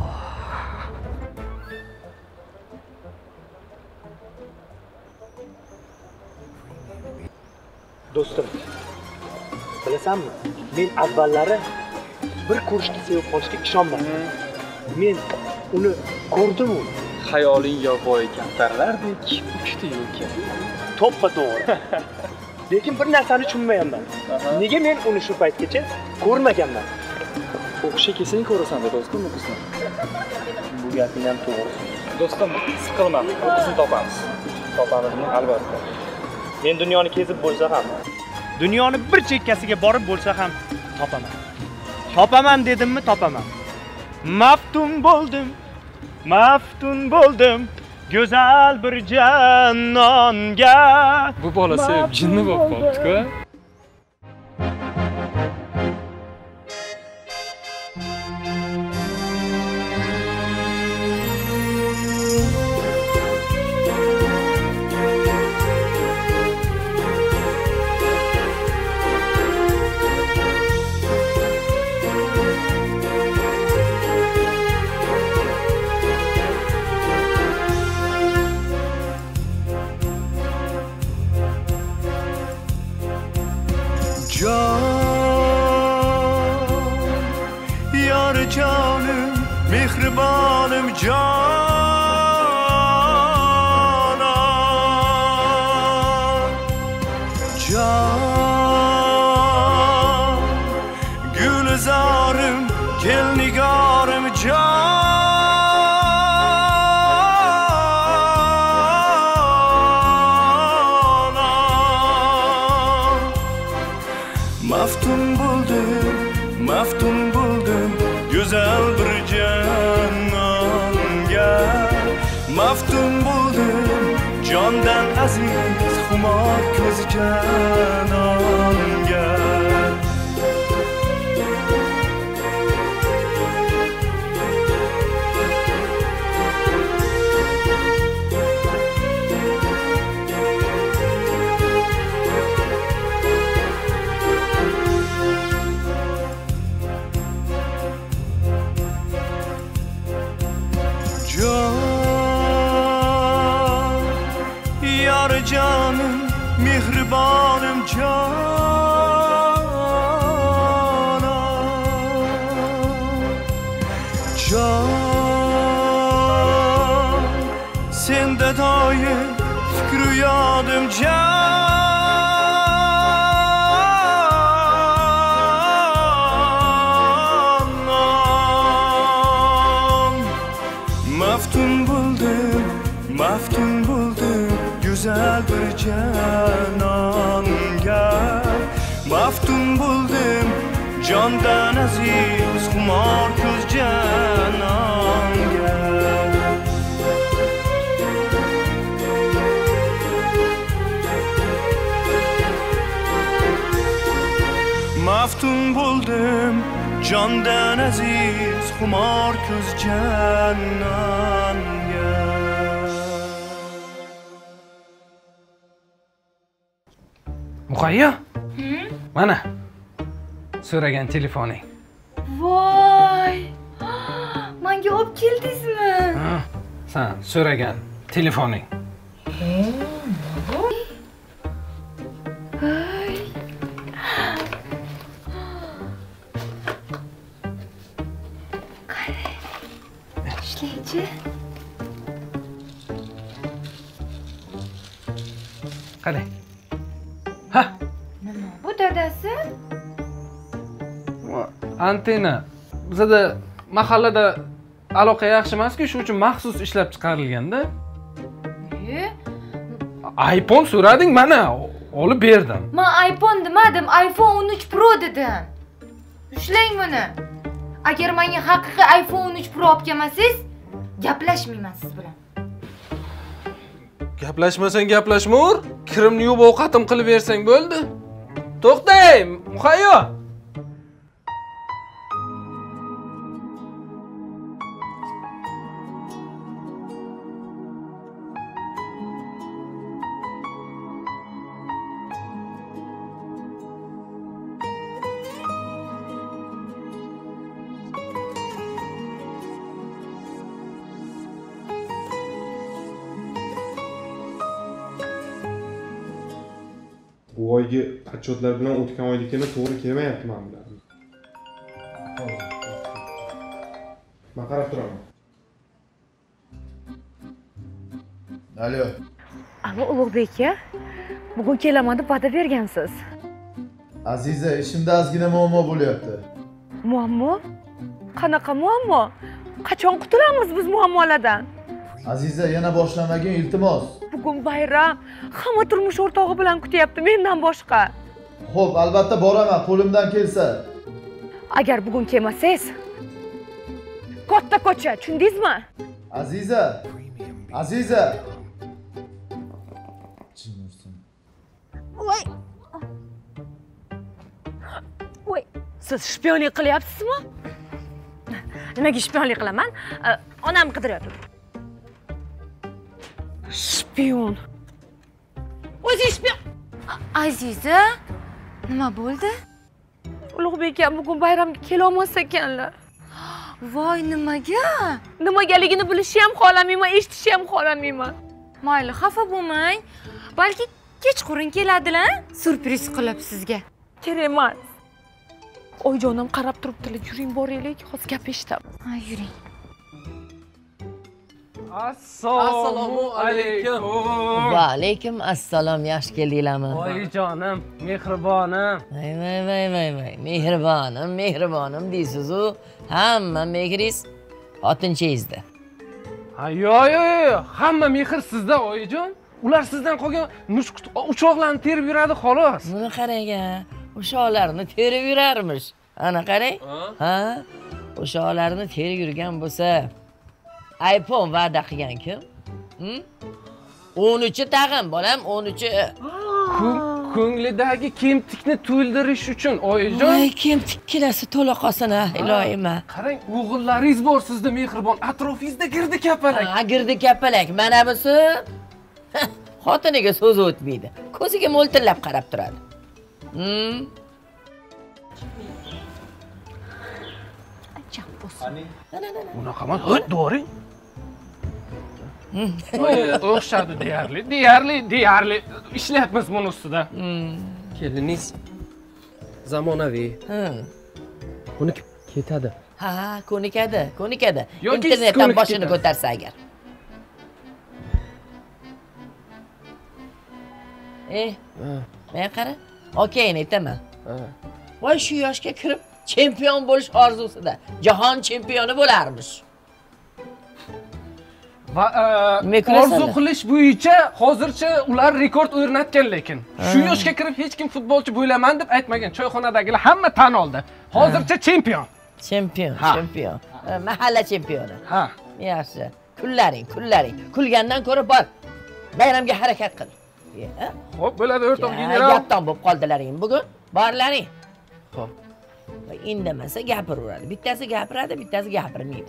Do'stim, bilasanmi? Men avvallari bir ko'rishni sevib qolishga ishonmadim. Men uni ko'rdim-ku. Xayoling yovvoyi kamtarlardek uchdi yo'lga. To'ppa to'g'ri. Lekin bir narsani tushunmayapman. Nega men uni shu paytgacha ko'rmaganman? O'qishga kelsang ko'rasan dedi do'stim, u qizni. Bu gaping ham to'g'ri. Do'stim, siqilma, u qizni topamiz. Topamizmi? Albatta. Men dunyoni kezib bo'lsa ham, dunyoni bir chekkasiga borib bo'lsa ham topaman. Topaman dedimmi, topaman. Maftun bo'ldim, maftun bo'ldim go'zal bir jannonga. Bu bola sevib jinni bo'lib qolibdi-ku. Canım, mehribanım canan. Can, gülzarım, gel nigarım canan. Maftun buldum, maftun buldum güzel bir cannonga. Maftun buldum jondan aziz xumor ko'z janonga. Canım, mehribanım canan. Can, sende daim fikri yadım canan. Maftun buldum, maftun buldum güzel bir canonga. Maftun buldum jondan aziz xumor ko'z janonga. Maftun bo'ldim jondan aziz xumor ko'z jannonga. Muqayyo? Mana so'ragan telefoning. Voy! Menga olib keldingizmi? Ha, sen so'ragan telefoning. Voy! Ishlaychi. Qani. Ha, Nima bu dadasi? antena. Bizda mahallada aloqa yaxshi emas-ku, shuning uchun maxsus ishlab chiqarilganda. E? iPhone so'rading, mana olib berdim. Men iPhone demadim, iPhone o'n uch Pro dedim. Ushlang buni. Agar menga haqiqiy iPhone o'n uch Pro olib kelmasangiz, gaplashmayman siz bilan. Gaplashmasang gaplashmur, kirimni yuvib ovqatim qilib bersang bo'ldi. To'xtay, Muqayyo. Bu oygi отчетlar bilan o'tgan oynikini to'g'ri kelmayapti men bilan. Men qarab turaman. Alo. Alo Ulug'bek aka. Bugun kelaman deb va'da bergansiz. Aziza, ishimda ozgina muammo bo'lyapti. Muammo? Qanaqa muammo? Qachon qutulamiz biz muammolardan? Aziza, yana boshlamagin, iltimos. Bugun bayram, hamma turmush o'rtog'i bilan kutyapti mendan boshqa. Xo'p, albatta boraman, qo'limdan kelsa. Agar bugun kelmasangiz, katta ko'cha, tushundingizmi? Aziza. Aziza. Voy. Voy, siz shpionlik qilyapsizmi? Nimaga shpionlik qilaman? Onam qidiryapti. Shpion. O'zi shpion. Aziza, nima bo'ldi? Ulug'bek aka bugun bayramga kela olmas ekanlar. Voy, nimaga? Nimagaligini bilishni ham xohlamayman, eshitishni ham xohlamayman. Mayli, xafa bo'lmang. Balki kechqurun keladilar, surpriz qilib sizga. Kerak emas. Oyjonim qarab turibdilar, yuring boraylik, hozir gap eshitaman. Ha, yuring. Assalomu alaykum. Va alaykum assalom, yaxshi keldinglarmi? Oyijonim, mehribonim. Voy voy voy voy voy, mehribonim, mehribonim deysiz-ku. Hamma mehringiz xotinchangizda. Ha, yo yo yo, hamma mehr sizda, oyijon. Ular sizdan qolgan mushuk uchoqlarni terib yuradi xolos. Buni qarang-a, o'shalarni terib yurarmish. Ana qarang. Ha? O'shalarni terib yurgan bo'lsa, iPhone va'da qilgan kim? Hm? o'n uch tag'in, bolam, o'n uch. Ko'nglidagi kemtikni to'ldirish uchun, oyijon. Voy, kemtikkilasi to'la qolsin, ha, iloyim. Qarang, o'g'illaringiz bor sizda mehribon, atrofingizda girdi kapalak. Ha, girdi kapalak. Mana busi xotiniga so'z o'tmaydi. Ko'ziga mo'ltillab qarab turadi. Hm? Ajab bo'lsin. Unaqa emas, hut do'ring. O'xshadi deyarli, deyarli, deyarli ishlayapmiz buni ustida. Keliningiz zamonaviy. Ha. Uni ketadi. Ha, ko'nikadi, ko'nikadi. Yoki Internetdan boshini ko'tarsa agar. Eh, men qara. Okeyni aytaman. Voy, shu yoshga kirib chempion bo'lish orzusida, jahon chempioni bo'larmish. Va orzu qilish bo'yicha hozircha ular rekord o'rnatgan, lekin shu yoshga kirib hech kim futbolchi bo'laman deb aytmagan. Choyxonadagilar hamma tan oldi. Hozircha chempion. Chempion, chempion. mahalla chempioni. Ha. Yaxshi. Kullaring, kullaring. Kulgandan ko'ra bor. Bayramga harakat qil. Xo'p, bo'ladi o'rtoq general. Gapdan bo'lib qoldilaring bugun. Borlaring. Xo'p. Indamasa gapiraveradi. Bittasi gapiradi, bittasi gapirmaydi.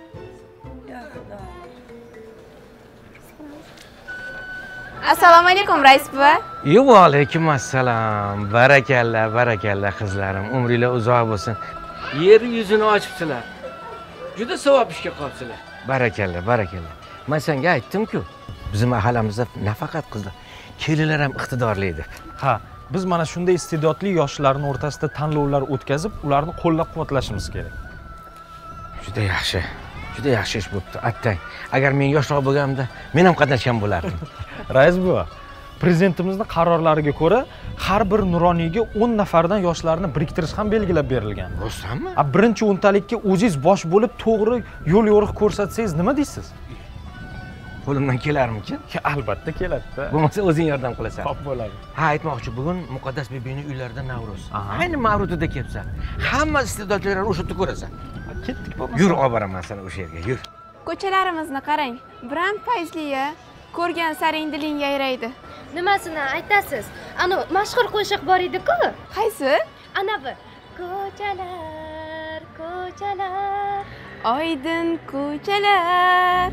Assalomu alaykum, rais buva. Va alaykum assalom. Barakalla, barakalla qizlarim. Umringlar uzoq bo'lsin. Yer yuzini ochibsizlar. Juda savob ishga qolibsizlar. Barakalla, barakalla. Men senga aytdim-ku, bizim mahallamizda nafaqat qizlar, kelinlar ham iqtidorli edi. Ha, biz mana shunday iste'dodli yoshlarning o'rtasida tanlovlar o'tkazib, ularni qo'llab-quvvatlashimiz kerak. Juda yaxshi. Juda yaxshi ish bo'pti. Attang, agar men yoshroq bo'lganimda, men ham qatnashgan bo'lardim. Rais buva, prezidentimizning qarorlariga ko'ra, har bir nuroniyga o'n nafardan yoshlarni biriktirish ham belgilab berilgan. Rostdanmi? A birinchi o'ntalikka o'zingiz bosh bo'lib, to'g'ri yo'l yo'riq ko'rsatsangiz nima deysiz? Qo'limdan kelarmikin? Albatta keladi-da. Bo'lmasa o'zing yordam qilasan. Xo'p bo'ladi. Ha, aytmoqchi, bugun Muqaddas bebining uylarida Navro'z. Ayni Mavludida kelibsan. Hamma iste'dodlilarni o'sha yerda ko'rasan. Ketdik bo'lmasa. Yur, olib boraman seni o'sha yerga, yur. Ko'chalarimizni qarang. Biram fayzli-ya. Ko'rgan saring diling yayraydi. Nimasini aytasiz? Ana mashhur qo'shiq bor edi-ku. Qaysi? Ana bu. Ko'chalar, ko'chalar. Oydin ko'chalar.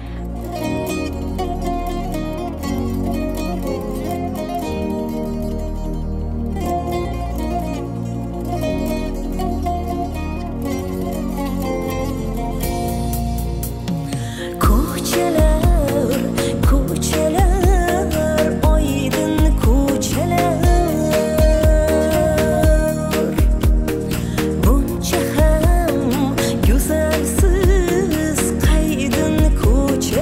Ko'chalar, ko'chalar, oydin ko'chalar. Buncha ham go'zalsiz qaydin ko'chalar.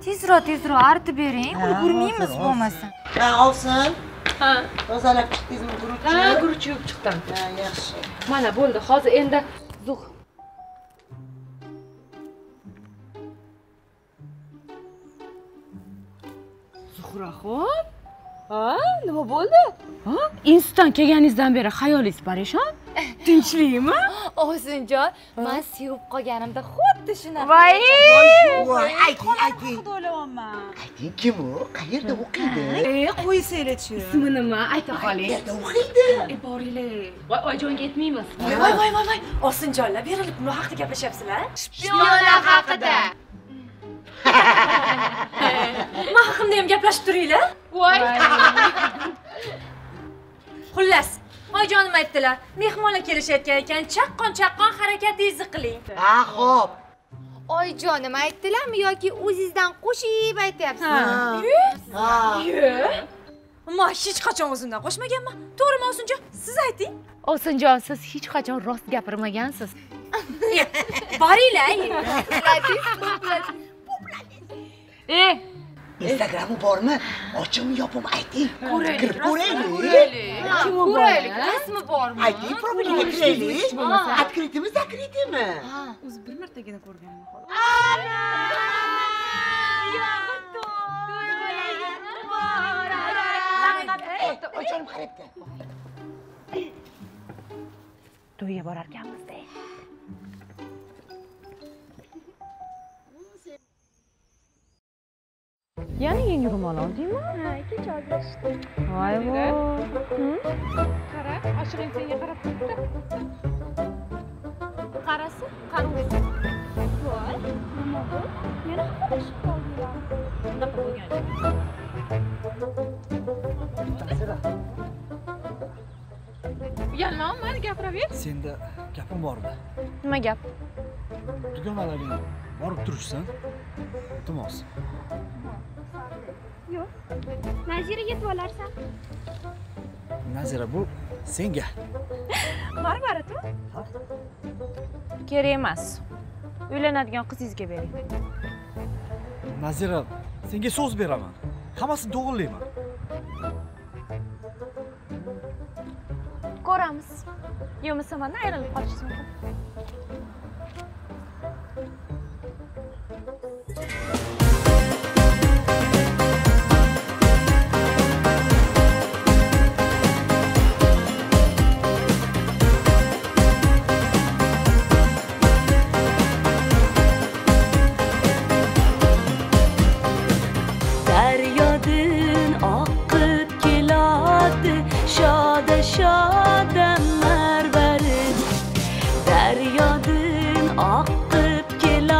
Tezroq, tezroq artib bering. Ulgurmaymiz bo'lmasa. Ha, olsin. Ha. Tozalab chiqdingizmi guruchni? Ha, guruch yuvib chiqdim. Ha, yaxshi. Mana bo'ldi. Hozir endi zug. Zuhra xo'p. Ha, nima bo'ldi? Ha? Institutdan kelganingizdan beri hayolingiz parishon? Tinchlikmi? Ovsinjon, men sevib qolganimda xuddi shunaqa. Voy! Voy, ayting, ayting. Xudo o'ylayapman. Ayting, kim u? Qayerda o'qiydi? Ey, qo'ysanglar-chi. Ismi nima? Ayta qoling. Qayerda o'qiydi? Ey, boringlar. Voy, oyijonga aytmaymiz. Voy, voy, voy, voy, voy. Ovsinjonlar, berilib nima haqida gaplashyapsizlar? Shpionlar haqida. Men haqimda ham gaplashib turinglar. Voy. Xullas, oyijonim aytdilar. Mehmonlar kelishayotgan ekan, chaqqon-chaqqon harakatingizni qiling. Ha, xo'p. Oyijonim aytdilarmi yoki o'zingizdan qo'shib aytyapsizmi? Ha. Men hech qachon o'zimdan qo'shmaganman. To'g'rimi Ovsinjon? Siz ayting. Ovsinjon, siz hech qachon rost gapirmagansiz. Boringlar. Eh, Instagram'i bormi? Ochimmi yopim ayting. Kirib ko'raylik. Kim ko'raylik? Rasmi bormi? Ayting, profiliga kiraylik. Открытыйmi, закрытыйmi? o'zi bir martagina ko'rganman xolos. Ocharim qarabdi. To'yga borar ekanmiz-da. Yana yangi ro'mol oldingmi? Ha, kecha olishdim. Voy voy. Qara, oshig'ing senga qarab turibdi. Qarasi, qarang. Voy, nima bu? Yana xabarlashib qoldinglar. Unaqa bo'lgan. Uyalma, mani gapiraver. Senda gapim bormi? Nima gap? Dugonalarga borib turishsan. Iltimos. Yo'q. Nazira yetib olarsan. Nazira, bu senga. Bor-bor-tu? Kerak emas. Uylanadigan qizingizga bering. Nazira, senga so'z beraman. Hammasini to'g'rilayman. Ko'ramiz. Yo'masa mana ayrilib qolishingiz mumkin. Daryodan oqib keladi shoda shoda marvarid. Daryodan oqib keladi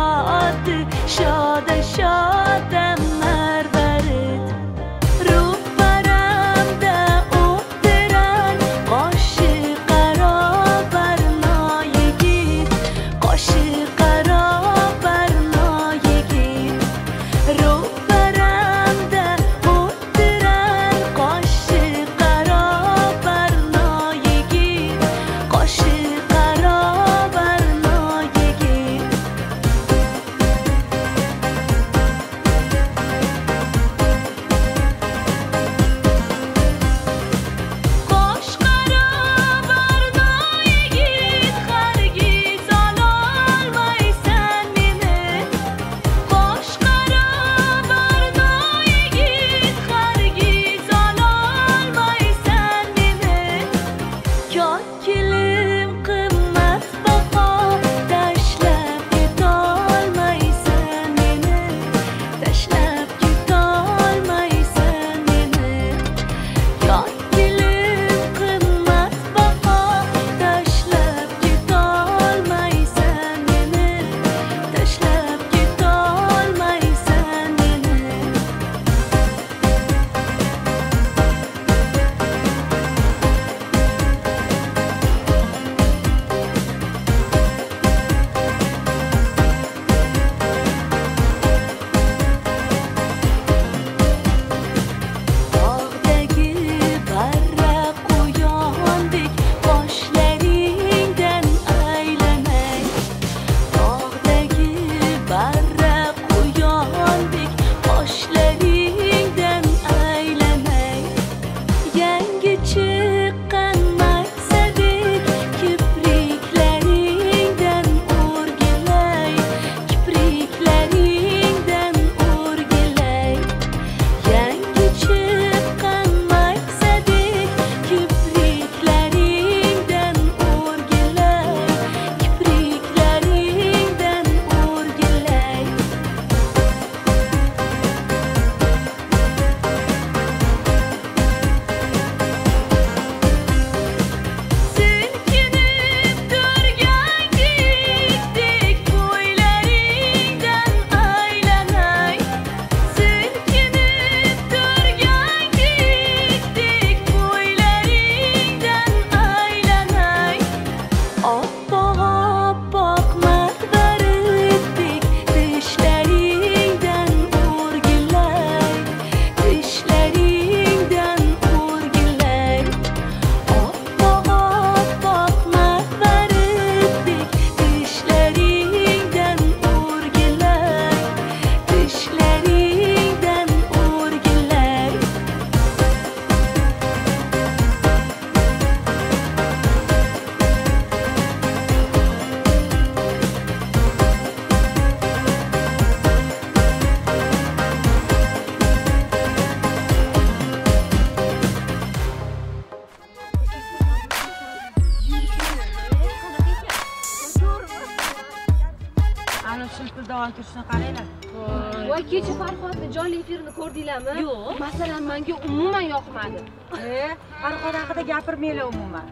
shilpildovon turishini qaranglar. Voy, kecha Farhodni jonli efirini ko'rdinglarmi? Yo'q. Masalan, menga umuman yoqmadi. E, Farhod haqida gapirmanglar umuman.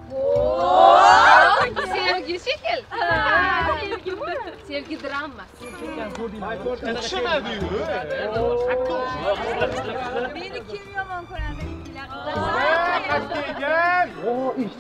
Sevgi shekil. Sevgimi? Sevgi drama. Tushunadi-yu. Meni kim yomon ko'radi? Qattigan. O,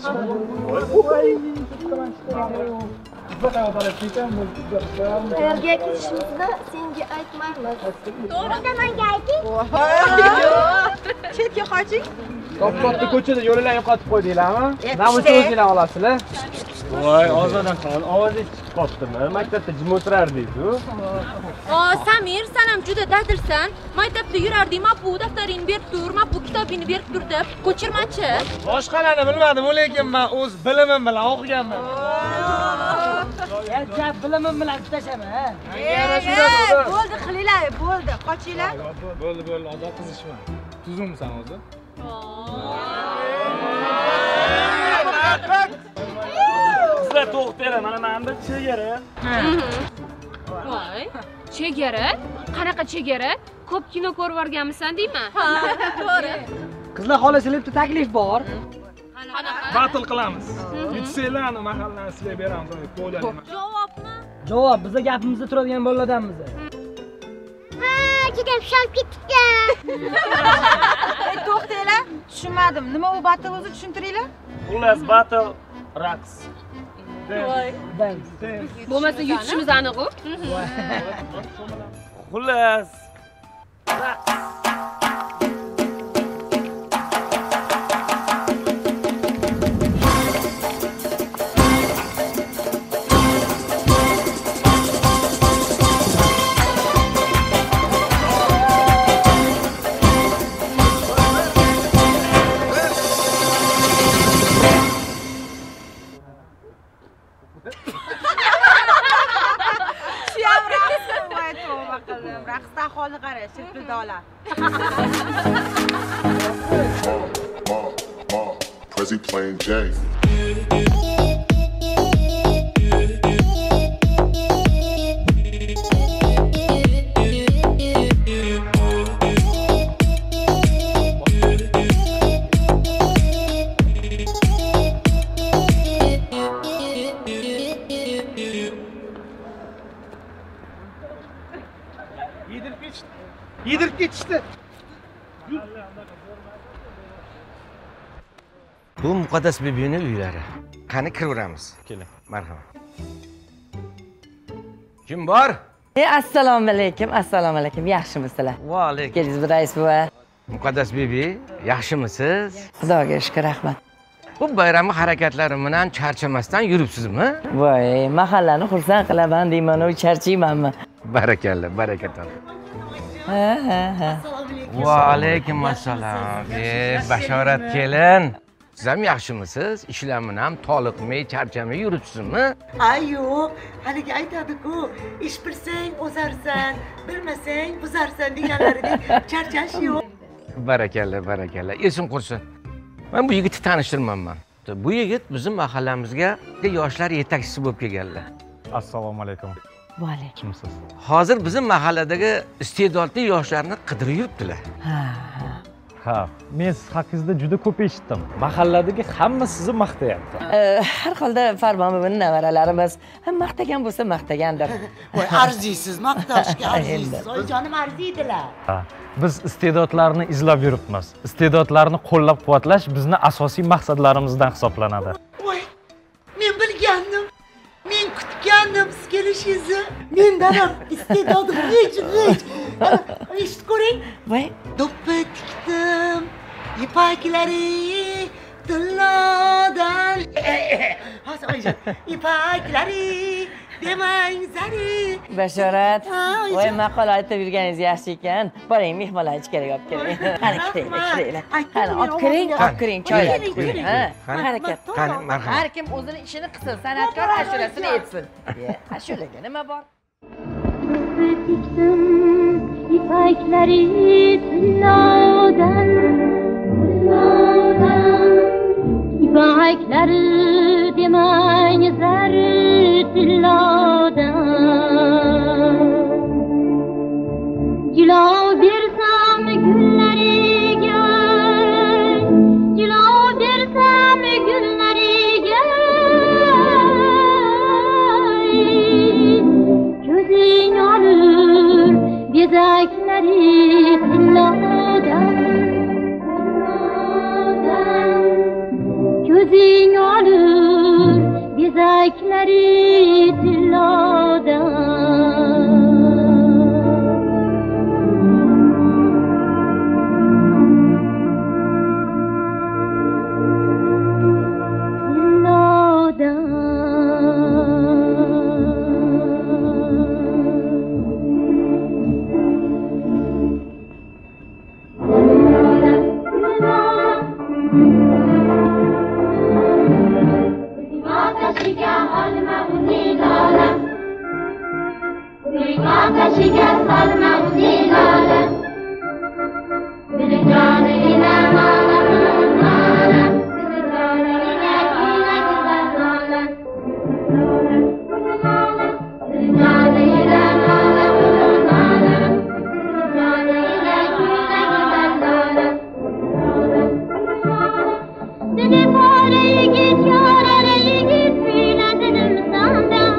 Qayerga ketishimizni senga aytmaymiz. To'g'ri menga ayting. Chetga qoching. Katta ko'chada yo'llar yo'qotib qo'ydinglarmi? Nima uchun o'zinglar olasizlar? Voy, Ozodaxon, ovozingiz chiqib qolibdimi? Maktabda jim o'tirardingiz-ku. O, Samir, sen ham juda dadilsan. Maktabda yurarding, "Ma bu daftaringni berib tur, ma bu kitobingni berib tur" deb ko'chirmachi. Boshqalarni bilmadim, lekin men o'z bilimim bilan o'qiganman. Ya, bilimim bilan tutashama, ha. Bo'ldi, qilinglar, bo'ldi, qochinglar. Bo'ldi, bo'ldi, ozod qizishma. Tuzumsan o'zi? Sizlar to'xtanglar, mana menda chegara. Voy, chegara? Qanaqa chegara? Ko'p kino ko'rib o'rganmisan deyman. Ha, to'g'ri. Qizlar xola sizlarga taklif bor. Qanaqa? Battle qilamiz. Yutsanglarni mahallani sizlarga beramiz. Javobmi? Javob, bizga gapimizda turadigan bolalardanmiz. Ha, juda pishib ketdi. Ey, to'xtanglar. Tushunmadim. Nima u battle o'zi tushuntiringlar? Xullas, battle raqs. Voy. Bo'lmasa yutishimiz aniq-ku. Xullas. Raqs. Raqsdan holi qara, shilpildolar. Prezi playing Jay. Yedirib ketishdi. Bu Muqaddas bebining uylari. Qani kiraveramiz. Keling. Marhamat. Kim bor? E, assalomu alaykum, assalomu alaykum. Yaxshimisizlar? Va alaykum. Keldingiz, rais buva. Muqaddas bebi, yaxshimisiz? Xudoga shukr, rahmat. Bu bayramni harakatlari bilan charchamasdan yuribsizmi? Voy, mahallani xursand qilaman deyman-u, charchaymanmi? Barakalla, barakat. Ha, ha, ha. Va alaykum assalom. E, bashorat kelin. Siz ham yaxshimisiz? Ishlarni ham toliqmay, charchamay yuribsizmi? Ay yo'q, haligi aytadi-ku, ish bilsang o'zarsan, bilmasang buzarsan deganlaridek charchash yo'q. Barakalla, barakalla. Esim qursin. Men bu yigitni tanishtirmanman. Bu yigit bizning mahallamizga yoshlar yetakchisi bo'lib kelganlar. Assalomu alaykum. Va alaykum. Hozir bizning mahalladagi iste'dodli yoshlarni qidirib yuribdilar. Ha. Ha, men siz haqingizda juda ko'p eshitdim. Mahalladagi hamma sizni maqtayapti. Har holda Farmon buvining nevaralarimiz ham maqtagan bo'lsa maqtagandir. Voy, arziysiz, maqtashga arziysiz. Oyijonim arziydilar. Ha, biz iste'dodlarni izlab yuribmiz. Iste'dodlarni qo'llab-quvvatlash bizning asosiy maqsadlarimizdan hisoblanadi. Voy, men bilgandim. Men kutgandim siz kelishingizni. Mendan ham iste'dodim hech hech. Eshitib ko'ring. Voy, do'ppi tikdim. Ipaklari tillodan. Hozir oyijon, ipaklari demang zari. Bashorat. Voy, maqol aytib yurganingiz yaxshi ekan. Boring, mehmonlar ichkariga olib keling. Qani, kiringlar, kiringlar. Qani, olib kiring, olib kiring, choylar iching. Ha, harakat. Qani, marhamat. Har kim o'zini ishini qilsin, san'atkor ashulasini aytsin. Ashulaga nima bor? İpekleri tillodan, tillodan, ipekleri demang zari tillodan. آتشیگر سالمونی لالم دل جان اینا مالم مالم دل جان اینا کینا کینا لالم دل جان اینا مالم مالم دل جان اینا کینا کینا لالم دل پاره یگی چاره یگی پینا دلم ساندم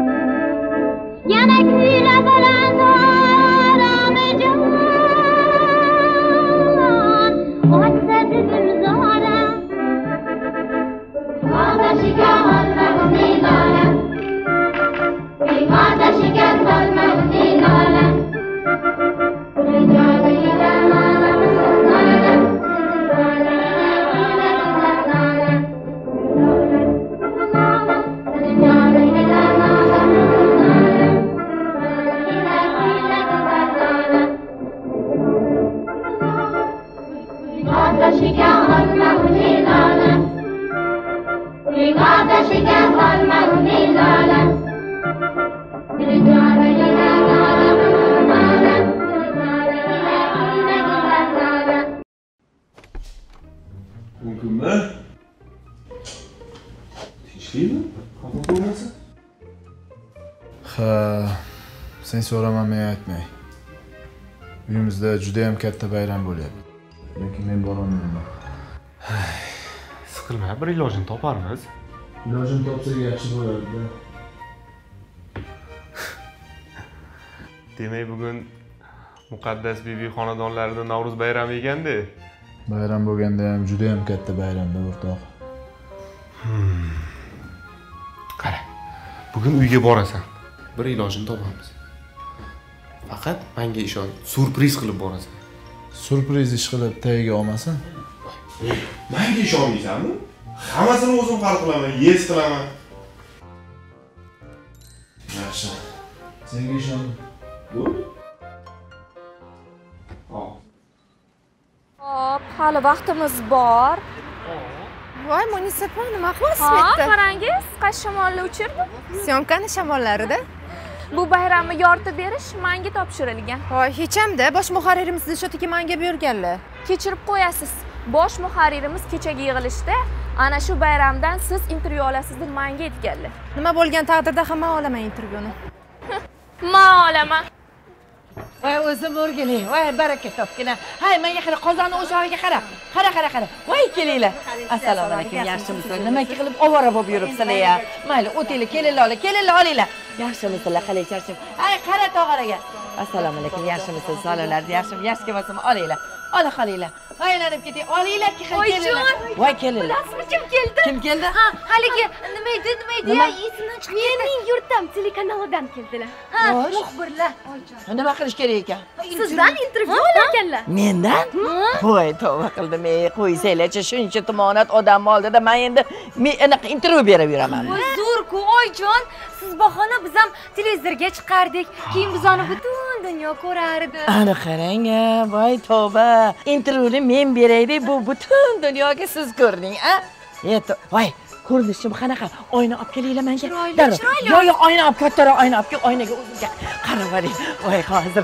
yana kuyla baland orom jon o'tsa dilim zora odashiga olmag'ni lola odashiga solmag'ni lola Mumkinmi? Tinchlikmi? Xafa bo'lmasin. Ha, sen so'raman men aytmay. Uyimizda juda ham katta bayram bo'lyapti. Lekin men borolmayman. Siqilma, bir ilojini toparmiz. Ilojini topsak yaxshi bo'lardi. Demak, bugun Muqaddas bibi xonadonlarida Navro'z bayrami ekanda. Bayram bo'lganda ham juda ham katta bayramda o'rtoq. Hmm. Qara, bugun uyga borasan. Bir ilojini topamiz. Faqat menga ishon, surpriz qilib borasan. Surpriz ish qilib tagiga olmasin. Menga ishonmaysanmi? Hammasini o'zim hal qilaman, yes qilaman. Yaxshi. Senga ishondim. Bo'ldi. Hop, hali vaqtimiz bor. Voy, Munisa-opa, nima qilyapsiz Ha, bu yerda? qarangiz, qaysi shamolni uchirdi? Syomkani shamollarida. Bu bayramni yoritib berish menga topshirilgan. Voy, hech hamda bosh muharririmiz Dilshotaga menga buyurganlar. Kechirib qo'yasiz. Bosh muharririmiz kechagi yig'ilishda ana shu bayramdan siz intervyu olasiz deb menga aytganlar. Nima bo'lgan taqdirda ham men olaman intervyuni. Men olaman. Voy o'zim o'rgiling. Voy baraka topgina. Hay, menga qara, qozonni o'chog'iga qara. Qara, qara, qara. Voy kelinglar. Assalomu alaykum, yaxshimisizlar? Nima qilib ovora bo'lib yuribsizlar ya? Mayli, o'tinglar, kelinglar, ola, kelinglar, olinglar. Yaxshimisizlar? Qalay charchim? Ay, qara tog'araga. Assalomu alaykum, yaxshimisiz? Salolar, yaxshimi? Yaxshi kelmasmi? Olinglar. Ola qolinglar. Aylanib keting. Olinglar, kelinglar. Voy kelinglar. Bilasizmi kim keldi? Kim keldi? Ha, haligi nima edi, nima edi? Ya, esimdan chiqib ketdi. Mening yurtim telekanalidan keldilar. Ha, muxbirlar. Nima qilish kerak ekan? Sizdan intervyu olarkanlar. Mendan? Voy, tavba qildim. Ey, qo'ysanglar-chi, shuncha tumonat odam oldida men endi men anaqa intervyu beraveraman. Voy, zo'r-ku, oyjon. Siz bahona biz ham televizorga chiqardik. Keyin biz uni butun dunyo ko'rardi. Ana qarang, voy tavba. Intervyuni men beraylik, bu butun dunyoga siz ko'rding, a? Yeto, voy, ko'rinishim qanaqa? Oyna olib kelinglar menga. Chiroyli. Yo, yo, oyna olib, kattaroq oyna olib kel, oynaga o'zingga qarab oling. Voy, hozir.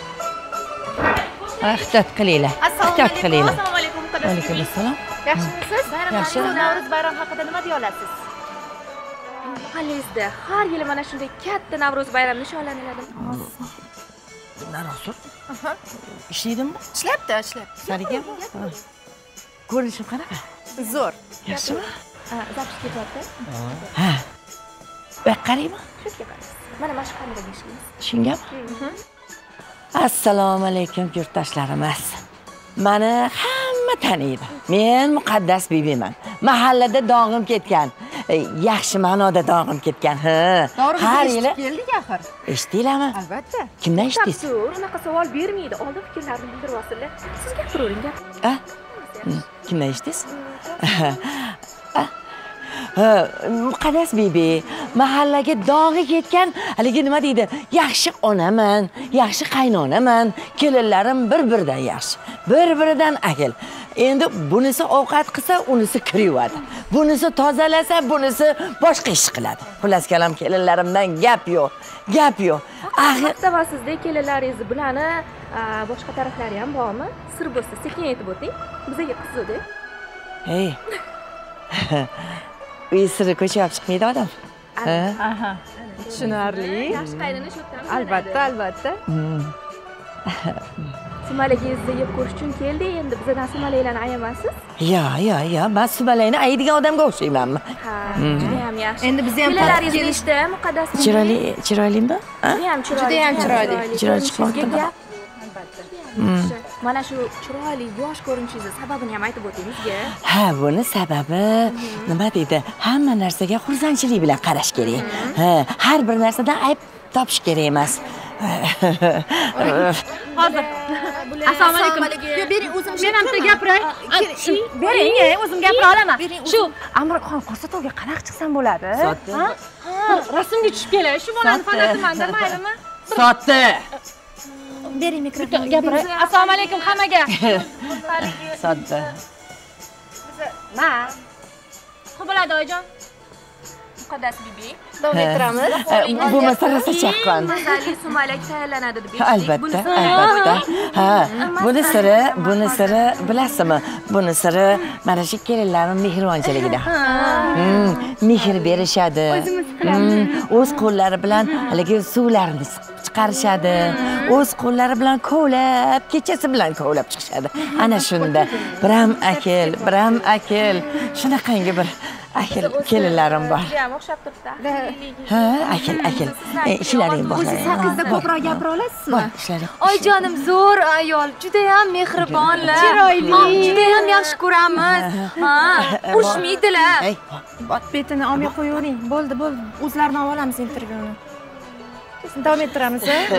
Xitob qilinglar. Xitob qilinglar. Assalomu alaykum. Alaykum assalom. Yaxshimisiz? Yaxshi. Navro'z bayrami haqida nima deya olasiz? Mahallangizda har yili mana shunday katta Navro'z bayrami nishonlaniladi. Narosur? Ishlaydimi? Ishlabdi, ishlabdi. Sariga? Ko'rinishim qanaqa? Zo'r. Yaxshimi? Ha, zapis ketyapti. Ha. Va qaraymi? Shunga qaraysiz. Mana mana shu kameraga ishlaymiz. Tushungami? Assalomu alaykum yurtdoshlarimiz. Mani hamma taniydi. Men Muqaddas bibiman. Mahallada dog'im ketgan. Yaxshi ma'noda dog'im ketgan. Ha. Har yili keldik axir. Eshitdinglarmi? Albatta. Kimdan eshitdingiz? Zo'r, unaqa savol bermaydi. Oldin fikrlarini bildirib olsinlar. Siz gapiravering, gap. Ha? Kimdan eshitdingiz? Muqaddas bibi mahallaga dog'i ketgan haligi nima deydi? Yaxshi onaman, yaxshi qaynonaman, kelinlarim bir-biridan yaxshi, bir-biridan ahil. Endi bunisi ovqat qilsa, unisi kir yuvadi. Bunisi tozalasa, bunisi boshqa ish qiladi. Xullas kalam kelinlarimdan gap yo'q. Gap yo'q. Axir maqtavasizda kelinlaringizni bilani, boshqa taraflari ham bormi? Sir bo'lsa sekin aytib o'ting. Bizga qiziqdi. Hey. Uy siri ko'chib chiqmaydi odam. Aha. Tushunarli. Yaxshi qaynini shu yerdan. Albatta, albatta. Sumalagingizni yeb ko'rish uchun keldi. Endi bizdan sumalaklarni ayamaysiz? Yo, yo, yo, men sumalakni aydigan odamga o'xshaymanmi? Ha, juda ham yaxshi. Endi biz ham kelalaringiz nechta, Muqaddas? Chiroyli, chiroylimi? Juda ham chiroyli. Juda ham chiroyli. Chiroyli chiqmoqda. Mana shu chiroyli yosh ko'rinishingiz sababini ham aytib o'tingizga. Ha, buni sababi nima deydi? Hamma narsaga xursandchilik bilan qarash kerak. Ha, har bir narsadan ayb topish kerak emas. Hozir. Assalomu alaykum. Yo, bering o'zim men ham gapiray. Bering, o'zim gapira olaman. Shu Amirxon ko'rsatuvga qanaqa chiqsam bo'ladi? Ha? Rasmga tushib kelay. Shu bolani fanatiman-da, maylimi? Sotdi. Bering mikrofonni. Gapiray. Assalomu alaykum hammaga. Sotdi. Ma. Xo'p bo'ladi, oyijon. Muqaddas bibi. Davom ettiramiz. Bu masalasi chaqqon. Mazali sumalak tayyorlanadi deb eshitdik. Albatta, albatta. Ha, buni siri, buni siri bilasizmi? Buni siri mana shu kelinlarning mehribonchiligida. Mehr berishadi. O'z qo'llari bilan haligi suvlarni chiqarishadi. O'z qo'llari bilan kovlab, kechasi bilan kovlab chiqishadi. Ana shunda biram akil, biram akil, shunaqangi bir akil kelinlarim bor. Juda ham o'xshab turibdi. Ha, akil, akil. Ishlaring bor. O'zingiz haqingizda ko'proq gapira olasizmi? Bor, ishlaring. Oyijonim zo'r ayol, juda ham mehribonlar. Chiroyli. Juda ham yaxshi ko'ramiz. Ha, urushmaydilar. Betini olmay qo'yavering. Bo'ldi, bo'ldi. O'zlarini olamiz intervyuni. Davom ettiramiz,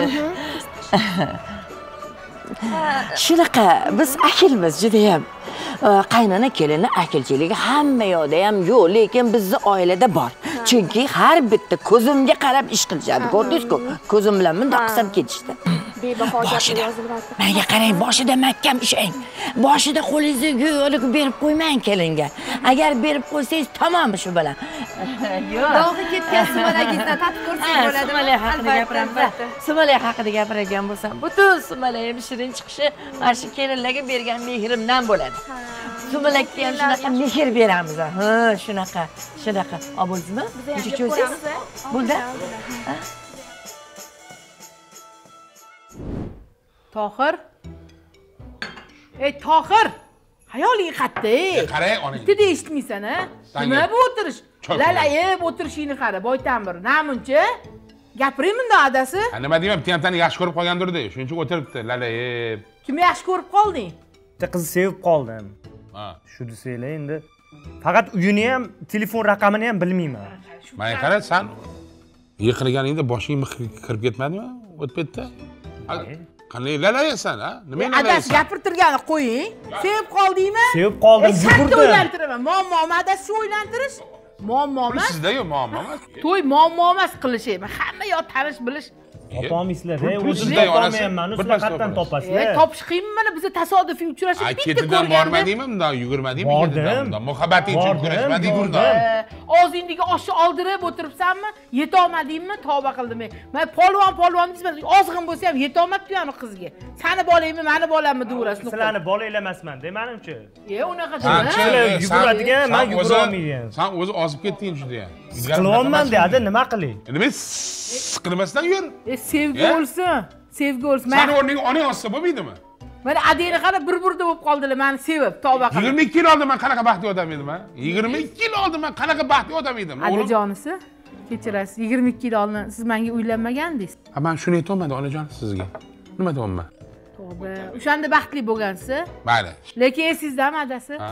Shunaqa, biz akilmiz juda ham. Qaynona kelini akilchiligi hamma yoqda ham yo'q, lekin bizning oilada bor. Chunki har bitta ko'zimga qarab ish qilishadi. Ko'rdingizku? Ko'zim bilan bundoq qilsam ketishdi. Bebaho gaplar yozilyapti. Menga qarang, boshida mahkam ishlang. Boshida qo'lingizni go'yolik berib qo'ymang kelinga. Agar berib qo'ysangiz tamom shu bilan. Yo'q. Dog'i ketgan sumalagingizni tatib ko'rsangiz bo'ladi. Sumalak haqida gapiramiz. Sumalak haqida gapirgan bo'lsam, butun sumalagim shirin chiqishi mana shu kelinlarga bergan mehrimdan bo'ladi. Sumalakka ham shunaqa mehr beramiz. Ha, shunaqa, shunaqa. Olib bo'ldingizmi? Necha cho'ysiz? Bo'ldi? Tohir. Ey Tohir. Hayoling qayerda? Qarang, onang. Dedi eshitmaysan-a? Nima bu o'tirish? Lalayib o'tirishingni qara, boydan bir. Namuncha? Gapiraymi bundoq adasi? Nima deyman, Tiyamtani yaxshi ko'rib qolgandir-da, shuning uchun o'tiribdi, lalayib. Kimni yaxshi ko'rib qolding? Bitta qizni sevib qoldim. Ha. Shu desanglar endi faqat uyini ham, telefon raqamini ham bilmayman. Menga qara, sen yiqilganingda boshing kirib ketmadimi? O'tib ketdi. Qanday lalayasan, ha? Nima lalayasan? Adasi gapirib turganini qo'ying. Sevib qoldingmi? Sevib qoldim, yugurdim. O'ylantiraman. Muammo adasi o'ylantirish. Muammo emas. Sizda-yu muammo emas. To'y muammo emas qilish, hamma yoq tanish bilish. Topolmaysizlar-da, o'zimni topolmayman, uni qayerdan topasizlar? Topish qiyinmi? Mana biz tasodifiy uchrashib bitta ko'rganmiz. Ketidan bormadingmi bundan, yugurmadingmi ketidan? Muhabbating uchun kurashmadingmi bundan? Og'zingdagi oshni oldirib o'tiribsanmi? Yetolmadingmi? Tavba qildim men. Men polvon polvon deysiz, ozg'in bo'lsa ham yetolmabdi ana qizga. Sani bolaymi, mani bolammi deverasizlar. Sizlarni bolanglar emasman, demanimchi. E, unaqa dema. Yuguradigan, men yugura olmayman. Sen o'zi ozib ketding juda ham. Qilyapman deydi, nima qilay? Nima qilmasdan yur. E, sevgi bo'lsin. Sevgi bo'lsin. Sen o'rniga onang olsa bo'lmaydimi? Mana adayni qara bir-birda bo'lib qoldilar, meni sevib, tavba qilib. yigirma ikki yil oldin men qanaqa baxtli odam edim, ha? yigirma ikki yil oldin men qanaqa baxtli odam edim. Adajonisi, kechirasiz. yigirma ikki yil oldin siz menga uylanmagandingiz. Ha, men shuni aytolmadim, onajon sizga. Nima deyapman? Tavba. O'shanda baxtli bo'lgansiz. Mayli. Lekin esizdami adasi? Ha.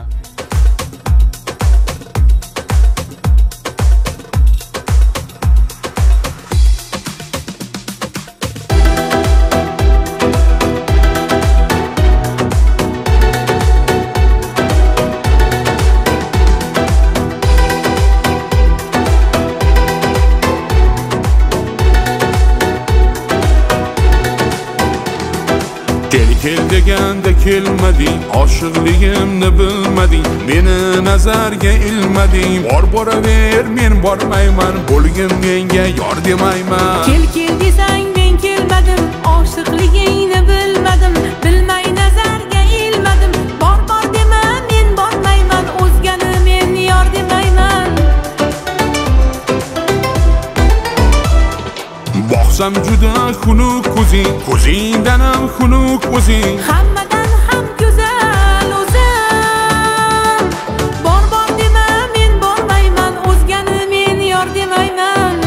kel deganda kelmading, oshiqligimni bilmading, meni nazarga ilmading. Bor boraver, men bormayman, bo'lgin menga yor demayman. Kel kel desang men kelmadim, oshiqligingni bilmadim, bilmay nazarga ilmadim. Bor bor dema, men bormayman, o'zgani men yor demayman. Boqsam juda xunuk ko'zing, ko'zingdan ham xunuk o'zing. Hammadan ham go'zal o'zim. Bor bor dema, men bormayman, o'zgani men yor demayman.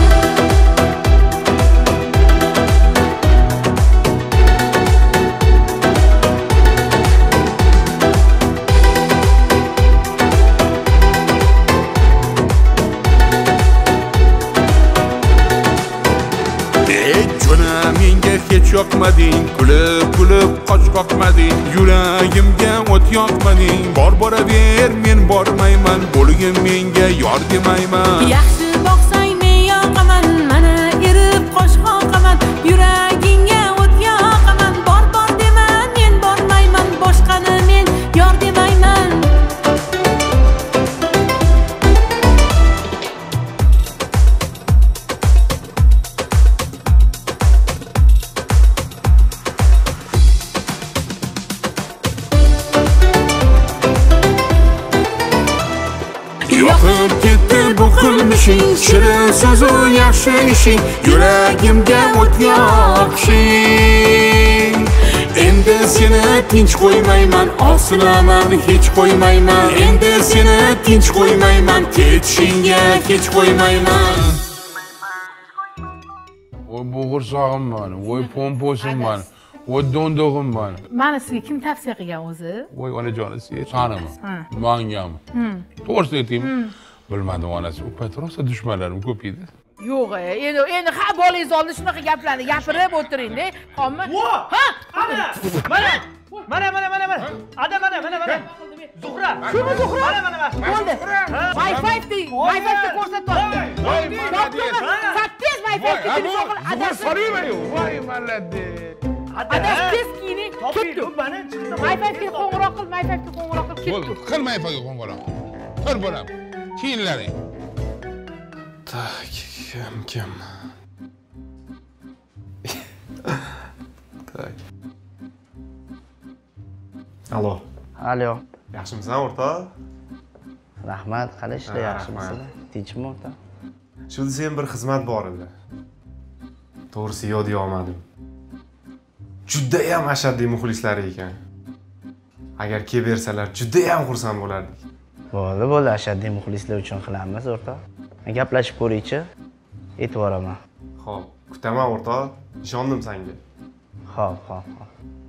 Hech yoqmading, kulib kulib qoch qoqmading, yuragimga o't yoqmading. Bor boraver, men bormayman, bo'lgin menga yor demayman. Yaxshi boqsang men yoqaman, mana erib qosh qoqaman, yuragingga o't yoqaman. Bor bor dema, men bormayman, boshqani men yor demayman. Yoqib ketdi bu qilmishing, shirin so'zu yaxshi ishing, yuragimga o't yoqishing. Endi seni tinch qo'ymayman, osilaman hech qo'ymayman. Endi seni tinch qo'ymayman, ketishingga hech qo'ymayman. Voy bo'g'irsog'im bor, voy pomposim bor, voy do'ndog'im bor. Mana sizga kim tavsiya qilgan o'zi? Voy onajonim, siz sanimi? Mangam. To'g'risini aytaymi? Bilmadim onasi, u payt rosa dushmanlarim ko'p edi. Yo'q, endi endi ha bolangiz oldida shunaqa gaplarni gapirib o'tiring-da. Qolma. Ha! Ana! Mana! Mana mana mana mana. Ada mana mana mana. Zuhra. Shumi Zuhra? Mana mana mana. Bo'ldi. Wi-Fi ding. Wi-Fi ni ko'rsatyapti. sakkiz Wi-Fi telefon qil. Adasi so'rayman-yu. Voy malladde. Adasi tez kiyini. Ketdi. Wi-Fi ga qo'ng'iroq qil, Wi-Fi ga qo'ng'iroq qil, ketdi. Bo'ldi, qil Wi-Fi ga qo'ng'iroq. Qil bo'lam. Kiyinlaring. Tak, kim kim? Tak. Alo. Alo. Yaxshimisan o'rtoq? Rahmat, qani ishlar yaxshimisiz? Tinchmi o'rtoq? Shu desam bir xizmat bor edi. To'g'risi yod olmadim. Juda ham ashaddiy muxlislari ekan. Agar kelib bersalar juda ham xursand bo'lardik. Bo'ldi, bo'ldi, ashaddiy muxlislar uchun qilamiz o'rtoq. Gaplashib ko'raychi. E'tiboraman. Xo'p, kutaman o'rtoq. Ishondim senga. Xo'p, xo'p, xo'p.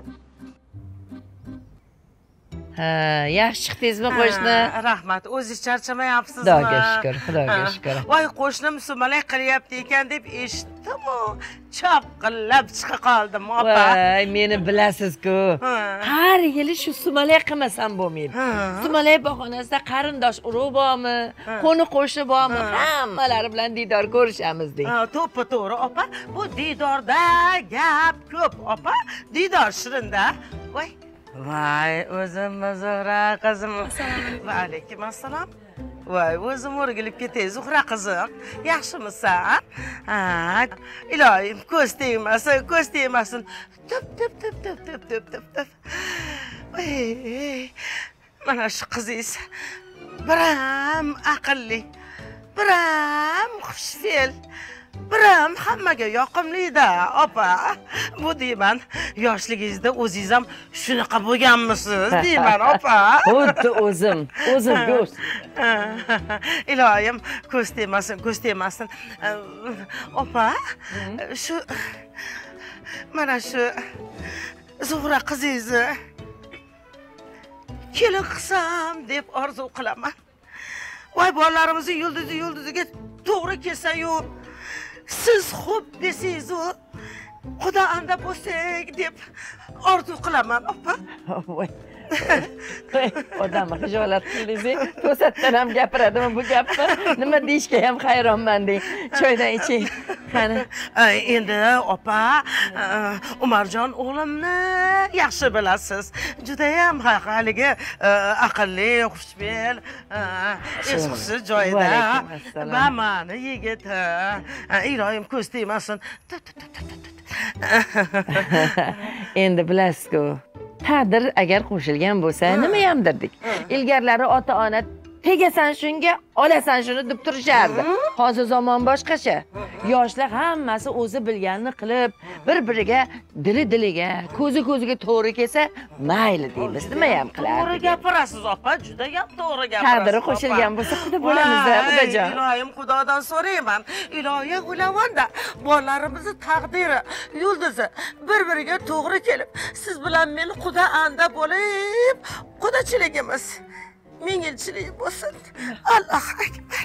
Ha, yaxshi chiqdingizmi qo'shni? Rahmat, o'zingiz charchamayapsizmi? Xudoga shukr, xudoga shukr. Voy, qo'shnim sumalak qilyapti ekan deb eshitdim-u, chopqillab chiqa qoldim, opa. Voy, meni bilasiz-ku. Har yili shu sumalak qilmasam bo'lmaydi. Sumalak bahonasida qarindosh urug' bormi, qo'ni qo'shni bormi, hammalari bilan diydor ko'rishamiz deng. To'ppa to'g'ri, opa. Bu diydorda gap ko'p, opa. Diydor shirinda. Voy. Voy, o'zim Zuhra qizim. Va alaykum assalom. Voy, o'zim o'rgilib ketay, Zuhra qizim. Yaxshimisan? Ha, iloyim, ko'z tegmasin, ko'z tegmasin. Tip tip tip tip tip tip tip tip. Voy, mana shu qizingiz biram aqlli, biram xushfe'l, biram hammaga yoqimli-da, opa. Bu deyman, yoshligingizda o'zingiz ham shunaqa bo'lganmisiz, deyman, opa. Xuddi o'zim, o'zim go'sh. Iloyim, ko'z tegmasin, ko'z tegmasin. Opa, shu mana shu Zuhra qizingizni kelin qilsam deb orzu qilaman. Voy, bolalarimizning yulduzi yulduziga to'g'ri kelsa-yu, siz xo'p desangiz-u, xudo anda bo'lsak deb orzu qilaman, opa. Voy, odamni hijolat qildingiz. To'satdan ham gapiradimi bu gapni? Nima deyishga ham hayronman deng. Choydan iching. Qani. Endi opa, Umarjon o'g'limni yaxshi bilasiz. Juda ham haligi aqlli, xushfe'l, esqusi joyida. Bamani yigiti. Iloyim ko'z tegmasin. Endi bilasiz-ku, taqdir agar qo'shilgan bo'lsa, nima ham derdik. Ilgarlari ota-ona tegasan shunga, olasan shuni deb turishardi. Hozir zamon boshqacha. Yoshlar hammasi o'zi bilganini qilib, bir-biriga dili-diliga, ko'zi-ko'ziga to'g'ri kelsa, mayli deymiz. Nima ham qilardik. To'g'ri gapirasiz, opa, juda ham to'g'ri gapirasiz. Taqdiri qo'shilgan bo'lsa, xudo bo'lamiz-da, xudojon. Iloyim, Xudodan so'rayman. Iloyim o'lavanda, bolalarimizni taqdiri, yulduzi bir-biriga to'g'ri kelib, siz bilan men xudo anda bo'lib, xudochiligimiz ming yilchilik bo'lsin. Allohu akbar.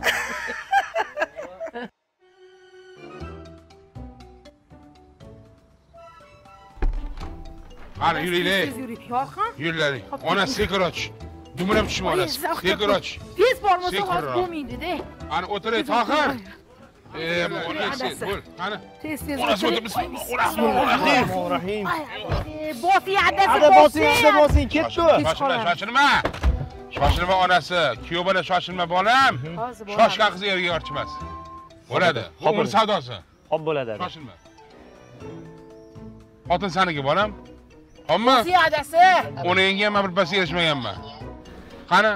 Qani yuringlar. Yorqin. Yurlaring. Ona sekir och. Dumrab tushib olasiz. Sekir och. Tez bormasa hozir bo'lmaydi-da. Qani o'tiring, Tohir. E, bo'lasiz. Bo'l. Qani. Tez tez. Onasi o'tirib, bismillahirrohmanirrohim. Bosing, adasi Ada bosing, ada bosing, ketdi. Shoshilma, shoshilma. Shoshilma onasi. Kuyov bola shoshilma bolam. Shoshgan qizni yerga yorchimas. Bo'ladi. Umr savdosi. Xo'p bo'ladi. Shoshilma. Xotin saniki bolam? Ammo Bosing, adasi. uni yenga ham bir pas erishmaganman. Qani?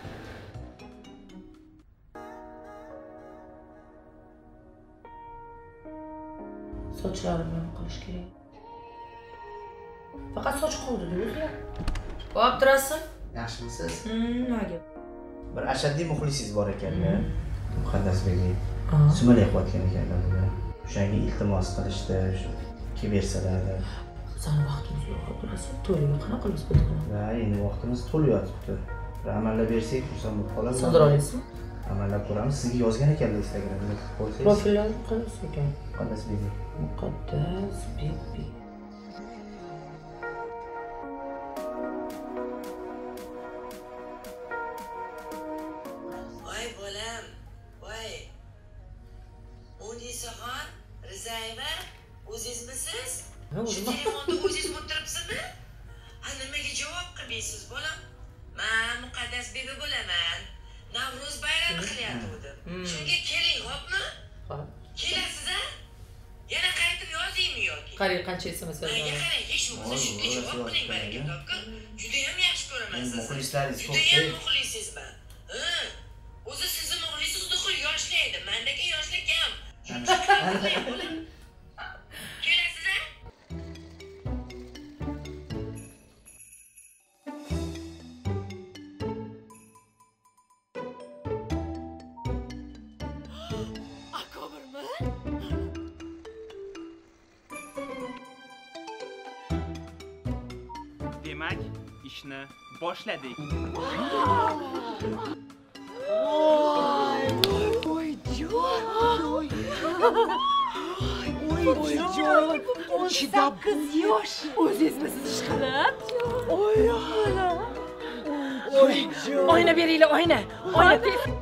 Sochlarimni ham qilish kerak. Faqat soch qoldi-da o'zlar. Bo'p turasiz? Yaxshimisiz? Nima gap? Bir ashaddiy muxlisingiz bor ekan-da. Muqaddasbekning. Sumalay qilayotgan ekanlar bular. O'shanga iltimos qilishdi, shu kelversalar-da. Bizning vaqtimiz yo'q, turasiz. To'yga qanaqa qilamiz bu to'yni? Va endi vaqtimiz to'lib yotibdi. Bir amallab bersak, xursand bo'lib qolamiz. Sig'dira olasizmi? Amallab ko'ramiz. Sizga yozgan ekanlar Instagramda qo'ysangiz. Profillarni qayerda ekan? Muqaddasbek. Muqaddasbek. Voy bolam, voy. Unisaxon, Rizayeva, o'zingizmisiz? Shu telefonda o'zingiz o'tiribsizmi? Ha, nimaga javob qilmaysiz, bolam? Men Muqaddasbek bo'laman. Navro'z bayrami qilyapti. Shunga keling, xo'pmi? Kelasiz-a? Yana qaytib yozaymi yoki? Qarang, qancha S M S Menga qarang, hech bo'lmasa shunga javob qiling, baraka topka. Juda ham yaxshi ko'raman sizni. Muxlislaringiz Juda ham muxlisizman. Ha. O'zi sizni muxlisingiz xuddi yoshlaydi. Mendagi yoshlik kam. Kelasiz-a? Demak, ishni boshladik. Voyjon. sakkiz yosh. O'zingizmisiz ishqilib? Oy, xola. Oyna beringlar, oyna. Oyna.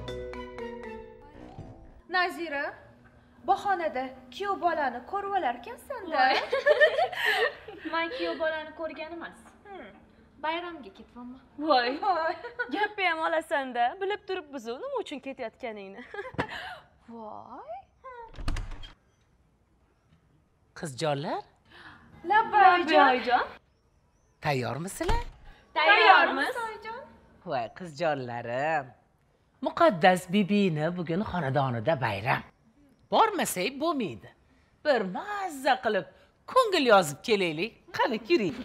Nazira, bahonada kuyov bolani ko'rib olar ekansan-da. Men kuyov bolani ko'rgan emas. Bayramga ketyapman. Voy. Gapni ham olasan-da, bilib turibmiz u nima uchun ketayotganingni. Voy. Qizjonlar, Labbayjon. tayyormisizlar? Tayyormiz, oyijon. Voy qizjonlarim. Muqaddas bibini bugun xonadonida bayram. Bormasak bo'lmaydi. Bir mazza qilib ko'ngil yozib kelaylik. Qani kiring.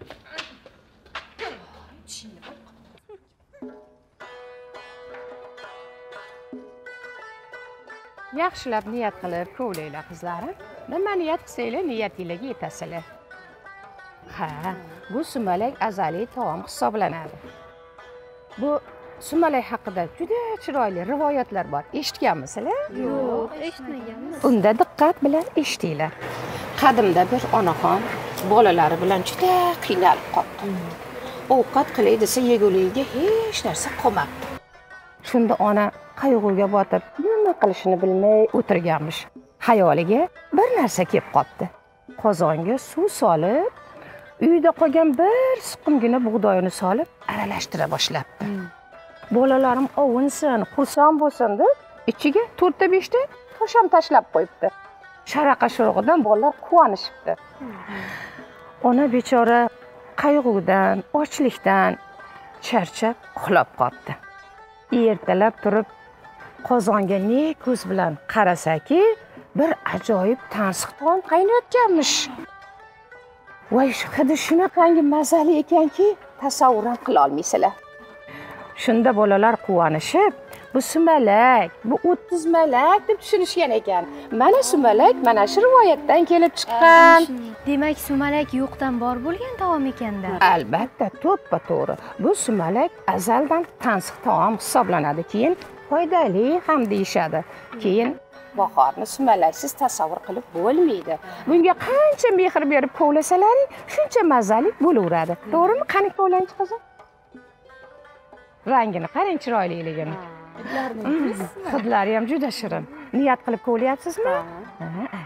Yaxshilab niyat qilib ko'ylanglar qizlarim. Nima niyat qilsanglar niyatingizga yetasizlar. Ha, bu sumalak azaliy taom hisoblanadi. Bu sumalak haqida juda chiroyli rivoyatlar bor. Eshitganmisizlar? Yo'q, eshitmaganmiz. Unda diqqat bilan eshitinglar. Qadimda bir onaxon bolalari bilan juda qiynalib qoldi. ovqat qilay desa yeguligiga hech narsa qolmabdi. Shunda ona qayg'uga botib, nima qilishini bilmay o'tirganmish. Xayoliga bir narsa kelib qopti. Qozonga suv solib, uyda qolgan bir siqimgina bug'doyini solib, aralashtira boshlabdi. Bolalarim ovunsin, xursand bo'lsin deb ichiga to'rtta beshta tosh ham tashlab qo'yibdi. Sharaqa shurug'idan bolalar quvonishibdi. Ona bechora qayg'udan, ochlikdan charchab uxlab qoldi. Ertalab turib qozonga ne ko'z bilan qarasaki, bir ajoyib tansiq taom qaynayotganmish. Voy, hidi shunaqangi mazali ekanki, tasavvur ham qila olmaysizlar. Shunda bolalar quvonishib, bu sumalak, bu o'ttiz malak deb tushunishgan ekan. Mana sumalak mana shu rivoyatdan kelib chiqqan. Demak, sumalak yo'qdan bor bo'lgan taom ekanda. Albatta, to'ppa-to'g'ri. Bu sumalak azaldan tansiq taom hisoblanadi, keyin foydali ham deyshadi. Keyin bahorni sumalaksiz tasavvur qilib bo'lmaydi. Bunga qancha mehr berib kovlasalaring, shuncha mazali bo'laveradi. To'g'rimi? Qani kovlanchi qizim? Rangini qarang, chiroyliligini. Hidlari ham juda shirin. Niyat qilib kovlayapsizmi? Ha.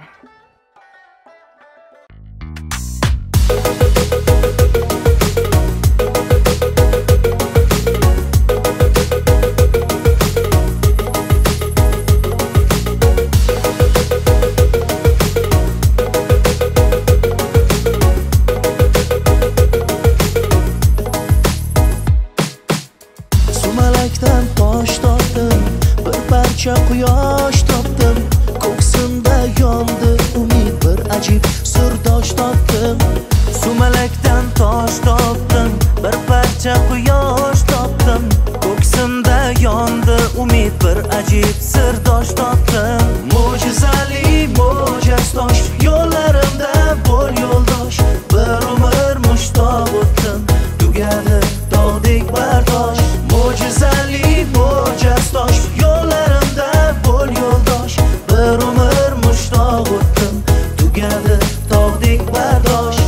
Sumalakdan tosh topdim, bir parcha quyosh topdim, ko'ksimda yondi umid, bir ajib sirdosh topdim. Sumalakdan tosh topdim, bir parcha quyosh topdim, ko'ksimda yondi umid, bir ajib sirdosh topdim. Mo'jizali mo'jaz tosh, yo'llarimda bo'l yo'ldosh, bir umr mushtoq o'tdim, tugadi dog'dek bardosh. Mo'jizali mo'jaz tosh, yo'llarimda bo'l yo'ldosh, bir umr mushtoq o'tdim, tugadi tog'dek bardosh.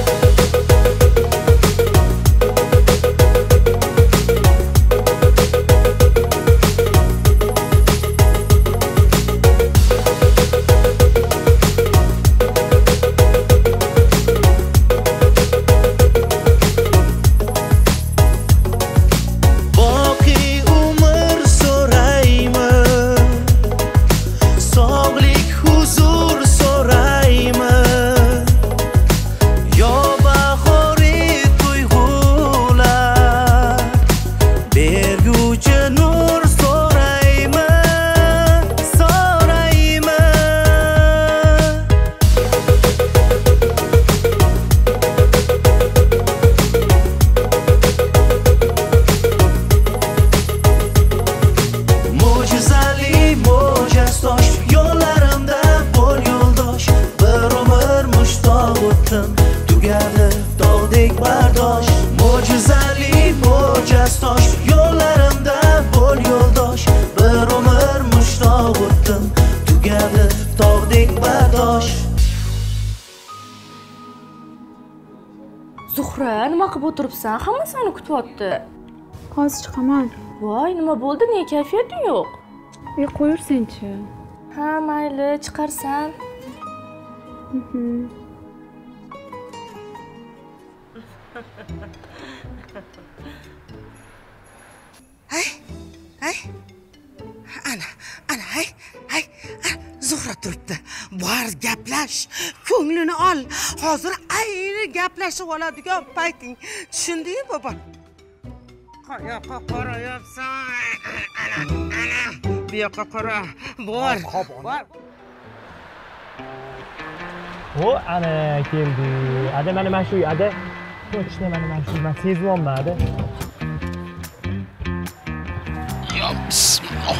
Zuhra, nima qilib o'tiribsan? Hamma seni kutyapti. Hozir chiqaman. Voy, nima bo'ldi? Nega kayfiyating yo'q? Yo'q, qo'yursen-chi. Ha, mayli, chiqarsan. Hay, hay. Ana, ana, hay, hay. Zuhra turibdi. Bor gaplash, ko'nglini ol. Hozir ayni gaplashib oladigan payting. Tushundingmi, bobo? Qayoqqa qarayapsan? Ana, ana. Bu yoqqa qara. Bor. Bor. O, ana keldi. Ada mana mana shu, ada. To'chni mana mana shu, men sezmayman, ada. Ya bismillah.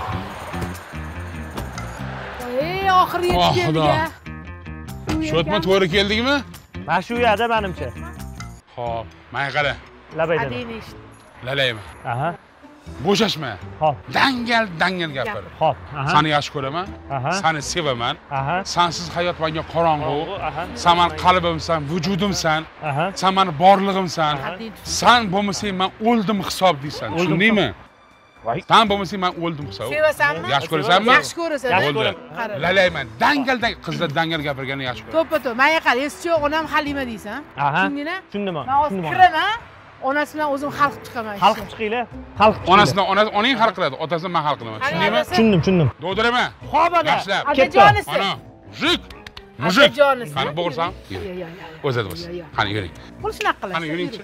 Ey, oxiri yetib keldik-a. Shu o'tma to'g'ri keldingmi? Mana shu yerda menimcha. Xo'p, menga qara. Labayda. Adayni eshit. Lalaymi? Aha. Bo'shashma. Xo'p. Dangal, dangal gapir. Xo'p. Seni yaxshi ko'raman. Seni sevaman. Sensiz hayot menga qorong'u. Sen men qalbimsan, vujudimsan. Sen meni borlig'imsan. Sen bo'lmasang men o'ldim hisob deysan. Tushundingmi? Sen bo'lmasang men o'ldim hisob. Sevasanmi? Yaxshi ko'rasanmi? Yaxshi ko'rasan. Bo'ldi. Lalayman. Dangal, dangal qizlar dangal gapirganni yaxshi ko'raman. To'ppa-to'p. Menga qara, esichi yo'q, onam Halima deysan. Tushundingmi? Tushundim. Men hozir kiraman. Onasi bilan o'zim hal qilib chiqaman. Hal qilib chiqinglar. Hal qilib. Onasidan onasi onang hal qiladi, otasidan men hal qilaman. Tushundingmi? Tushundim, tushundim. Dovdiraman. Xo'p, aka. Yaxshilab. Akajonisi. Ana, mujik. Mujik. Akajonisi. Qani bo'g'irsan? Yo'q, yo'q, yo'q. O'zadi bo'lsin. Qani yuring. Pul shunaqa qilasiz. Qani yuringchi.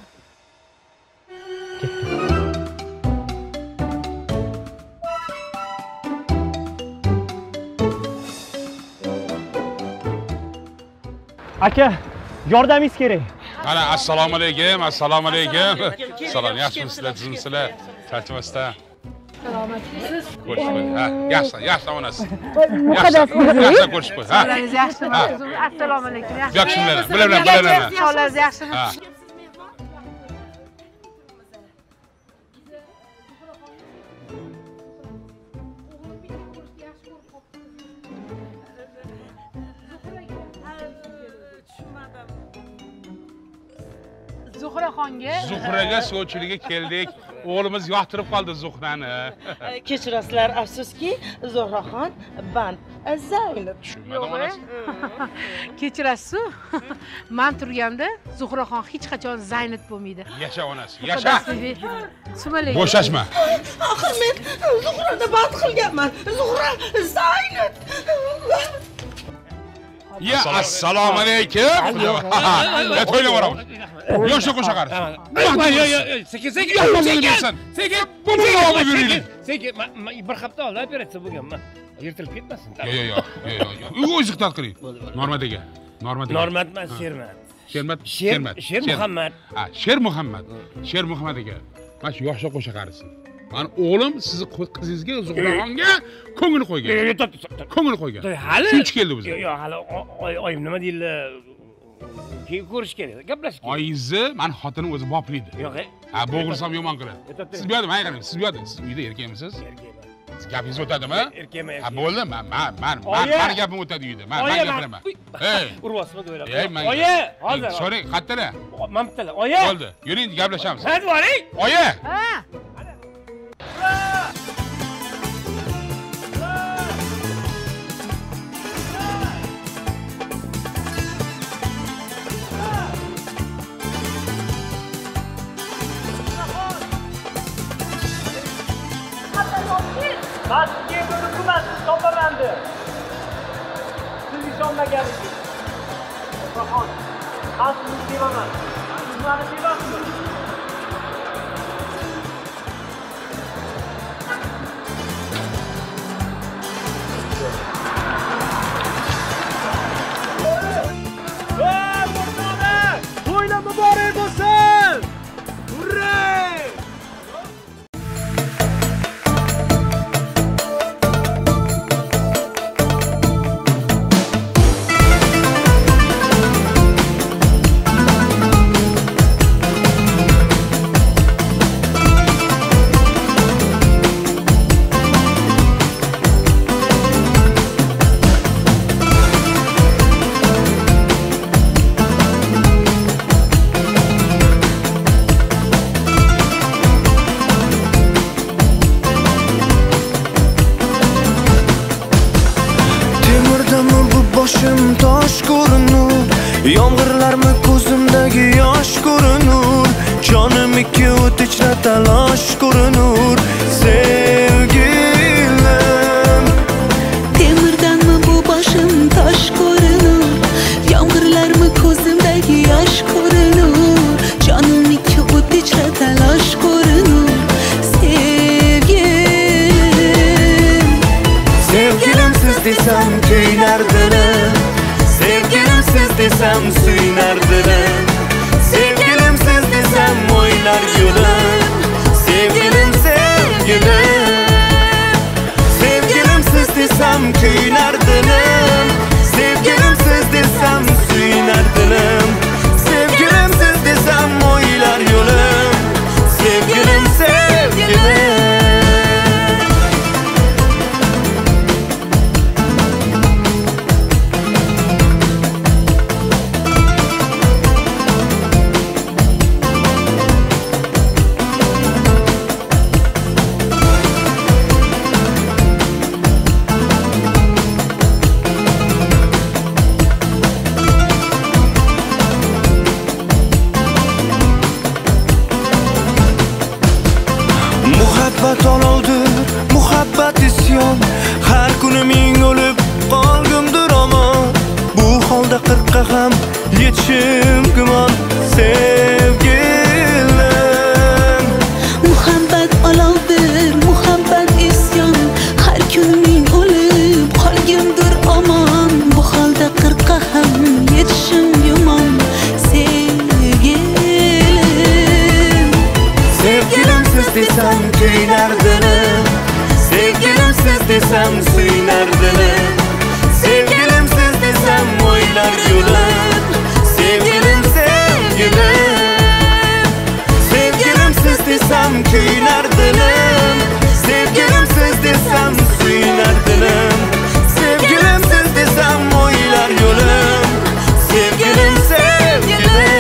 Aka, yordamingiz kerak. Mana assalomu alaykum, assalomu alaykum. Salom, yaxshimisizlar, tuzimsizlar? Charchamasdan. Salomatlisiz. Ko'rishib, ha, yaxshi, yaxshi onasiz. Muqaddas Yaxshi, yaxshi ko'rishib. Ha. Sizlaringiz yaxshimi? Assalomu alaykum. Yaxshimilar, bilaman, bilaman. Ahvolingiz yaxshimi? Ha. Zuhraxonga. Zuhraga sovchilikka keldik. O'g'limiz yoqtirib qoldi Zuhrani. Kechirasizlar, afsuski, Zuhraxon band Zaynab. Tushunmadim onasi. Kechirasiz-ku. Men turganda Zuhraxon hech qachon Zaynab bo'lmaydi. Yasha onasi, yasha. Sumalak. Bo'shashma. Axir men Zuhrani band qilganman. Zuhra Zaynab. Ya assalomu alaykum. Ya to'yga boramiz. Yoshli qo'sha qarz. Yo'q, yo'q, yo'q, sekin, sekin, sekin. Sekin, buni olib yuringlar. Sekin, bir hafta oldin operatsiya bo'lganman. Yirtilib ketmasin. Yo'q, yo'q, yo'q, yo'q. Uyga o'zingiz iqtidor qiling. Normat aka. Normat aka. Normat emas, Shermat. Shermat, Shermat. Sher Muhammad. Ha, Sher Muhammad. Sher Muhammad aka. Mana shu yoshli qo'sha qarz. Mani o'g'lim sizni qizingizga Zuhraxonga ko'ngil qo'ygan. Yo'q, yo'q, to'p, ko'ngil qo'ygan. Hali Shuncha keldi bizga. Yo'q, hali oyim nima deydilar? Keyin ko'rish kerak, gaplashib kerak. Oyingizni men xotinim o'zi boplaydi. Yo'q, ha, bo'g'irsam yomon qiladi. Siz bu yerda, men qarang, siz bu yerda, siz uyda erkakmisiz? Erkakman. Siz gapingiz o'tadimi? Erkakman. Ha, bo'ldi, men men men meni gapim o'tadi uyda. Men men gapiraman. Hey, urvosma o'ylab. Ey, men. Oyi, hozir. So'rang, qayerda? Men bittalar. Oyi. Bo'ldi, yuring, gaplashamiz. Hadi boring. Oyi. Ha. Ben sizga ko'ribman, siz topamandi. Siz ishonmaganingiz. Zuhraxon, men sizni sevaman. Siz meni sevasizmi? To'ylar muborak bo'lsin! Hurra! Boshim tosh ko'rinur, yomg'irlarmi ko'zimdagi yosh ko'rinur, jonim ikki o't ichra talosh ko'rinur, sevgilim. Temirdanmi bu boshim tosh ko'rinur, yomg'irlarmi ko'zimdagi yosh ko'rinur, jonim ikki o't ichra talosh ko'rinur, sevgilim. Sevgilim siz desam kuylardirim, sevgilim siz desam suyunardirim, sevgilim siz desam o'ylar yo'lim, sevgilim sevgilim. Sevgilim siz desam kuylardirim, sevgilim siz desam suyunardirim, sevgilim siz desam o'ylar yo'lim, sevgilim sevgilim. qirqqa ham yetishim gumon sevgilim. Muhabbat olovdir, muhabbat isyon, har kunning o'lib qolgimdir omon. Bu holda qirqqa ham yetishim yomon sevgilim. Sevgilim siz desam kuylar dilim, sevgilim siz desam suynar dilim, sevgilim siz desam o'ylar yo'lim, sevgilim sevgilim. Sevgilim siz desam kuylar dilim, sevgilim siz desam suynar dilim, sevgilim siz desam o'ylar yo'lim, sevgilim sevgilim.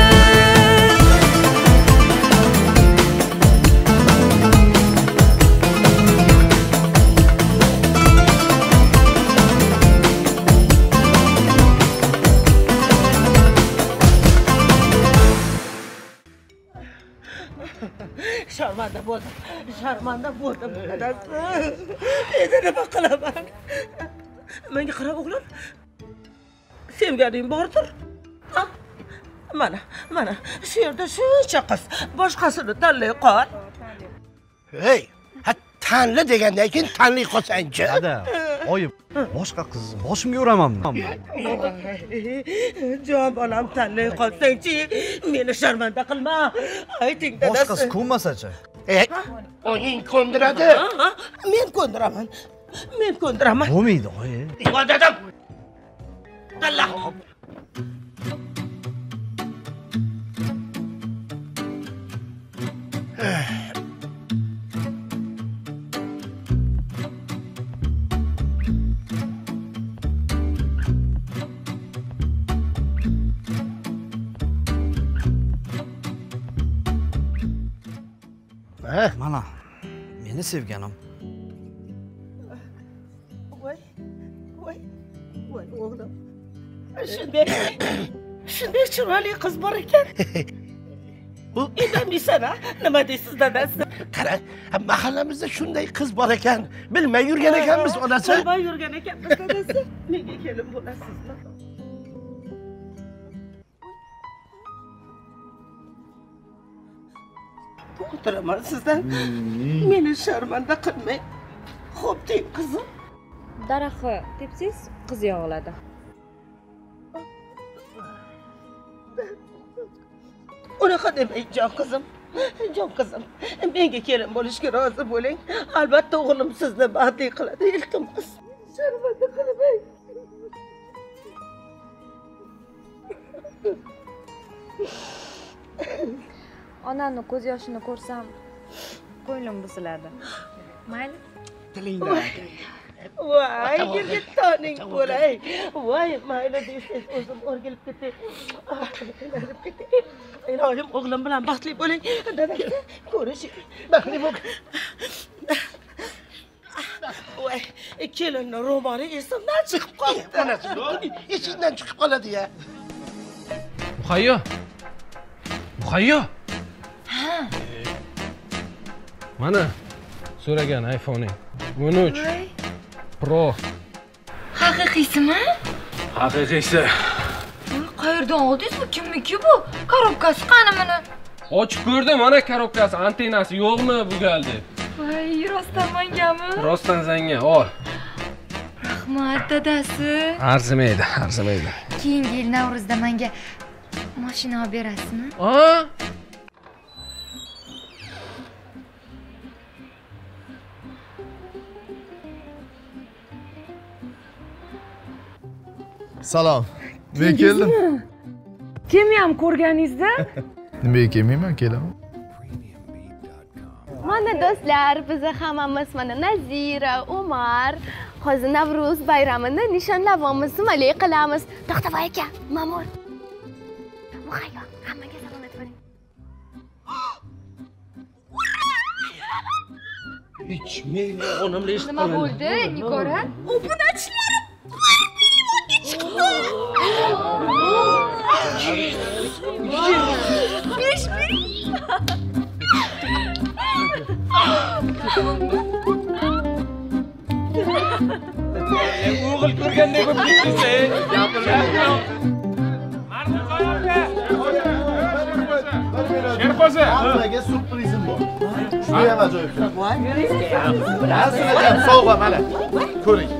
Sharmanda bo'ldim, sharmanda bo'ldim dadasi. Endi nima qilaman? Menga qara o'g'lim. Sevganing bordir. Ha? Mana, mana shu yerda shuncha qiz, boshqasini tanlay qol. Hey, ha tanla degandan keyin tanlay qolsang-chi. Dada, oyim, boshqa qiz boshimga uramanmi? Jon bolam tanlay qolsang-chi, meni sharmanda qilma. Ayting dadasi. Boshqasi ko'nmasa-chi? Ey, oying ko'ndiradi. Men ko'ndiraman. Men ko'ndiraman. Bo'lmaydi, oyi. Yo dadam. Tanla. Mana, meni sevganim. Voy, voy, voy o'g'lim. Shunday, shunday chiroyli qiz bor ekan. Bu indamaysan-a? Nima deysiz dadasi? Qara, mahallamizda shunday qiz bor ekan. Bilmay yurgan ekanmiz onasi. Bilmay yurgan ekanmiz dadasi. Nega kelin bo'lasizmi? O'tiraman sizdan. Meni sharmanda qilmang. Xo'p deng qizim. Daraxtni tepsiz qiz yog'iladi. Unaqa demang jon qizim. Jon qizim, menga kelin bo'lishga rozi bo'ling. Albatta o'g'lim sizni baxtli qiladi, iltimos. Sharmanda qilmang. Onamni ko'z yoshini ko'rsam, ko'nglim buziladi. Mayli. Tilingdan. Voy, girgittoning bo'lay. Voy, mayli deysiz, o'zim o'rgilib ketay. O'rgilib ketay. Ilohim, o'g'lim bilan baxtli bo'ling. Dadasi, ko'rishing. Baxtli bo'l. Voy, kelinning ro'moli esimdan chiqib qoldi. Onasi, esimdan chiqib qoladi-ya. Muhayyo. Muhayyo. Ha. Mana so'ragan iPhone'ing o'n uch Pro. Haqiqiysimi? Haqiqiysi. Qayerdan oldingiz bu? Kimniki bu? Korobkasi qani meni? Ochib ko'rdim, mana korobkasi, antennasi yo'qmi bu galdi? Voy, rostdan mangami? Rostdan senga, ol. Rahmat dadasi. Arzimaydi, arzimaydi. Keyingi yil Navro'zda menga mashina olib berasizmi? Ha? Salom. Men keldim. Kim ham ko'rganingizda? Nimaga kelmayman, kelaman. Mana do'stlar, biz hammamiz mana Nazira, Umar, hozir Navro'z bayramini nishonlayapmiz, nimalar qilamiz. To'xtavoy aka, ma'mur. Muhayyo, hammaga salomat bo'ling. Hech meni onamla eshitdim. Nima bo'ldi, Nigora? Obunachilar Besh O'g'lim o'g'il ko'rgandek bo'lib ketdingiz. Sherqo'zi, hammaga surprizim bor. Juda ham ajoyib. Bilasizlar, sovg'a mana. Ko'ring.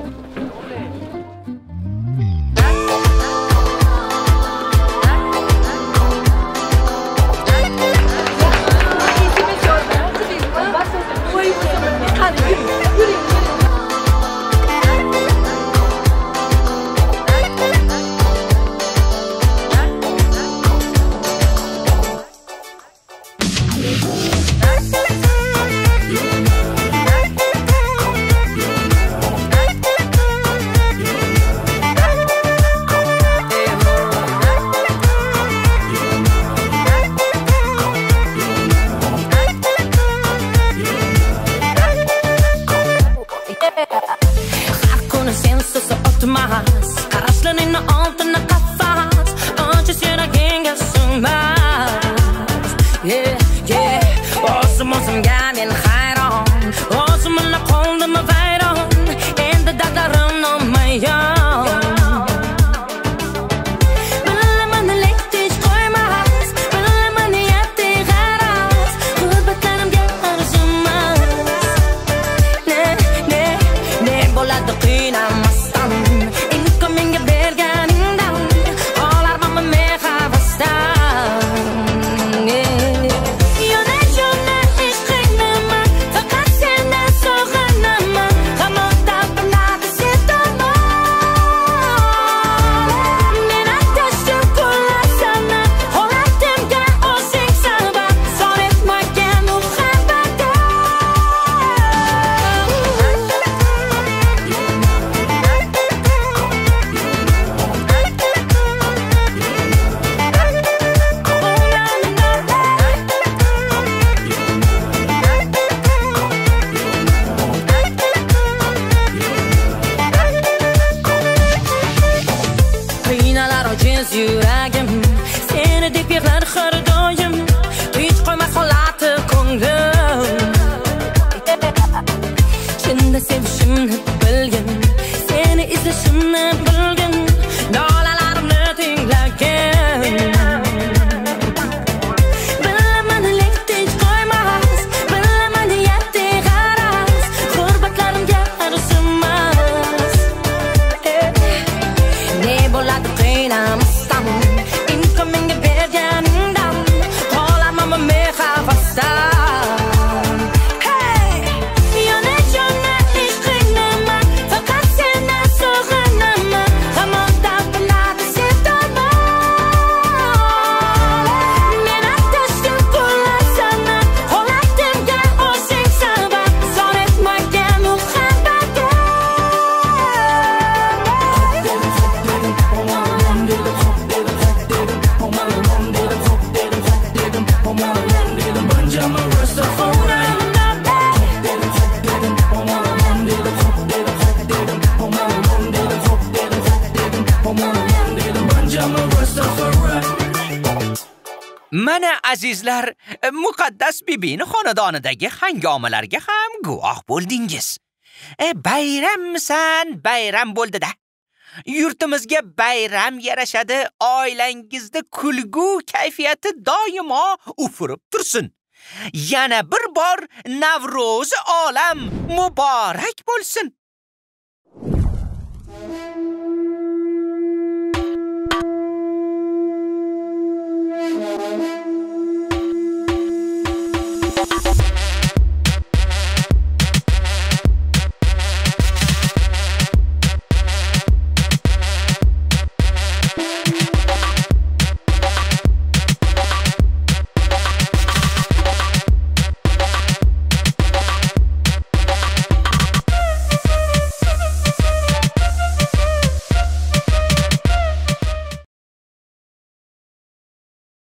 Mana azizlar, muqaddas bibini xonadonidagi hangomalarga ham guvoh bo'ldingiz. E, bayrammisan, bayram bo'ldi-da. Yurtimizga bayram yarashadi, oilangizda kulgu kayfiyati doimo ufurib tursin. Yana bir bor Navro'z olam muborak bo'lsin.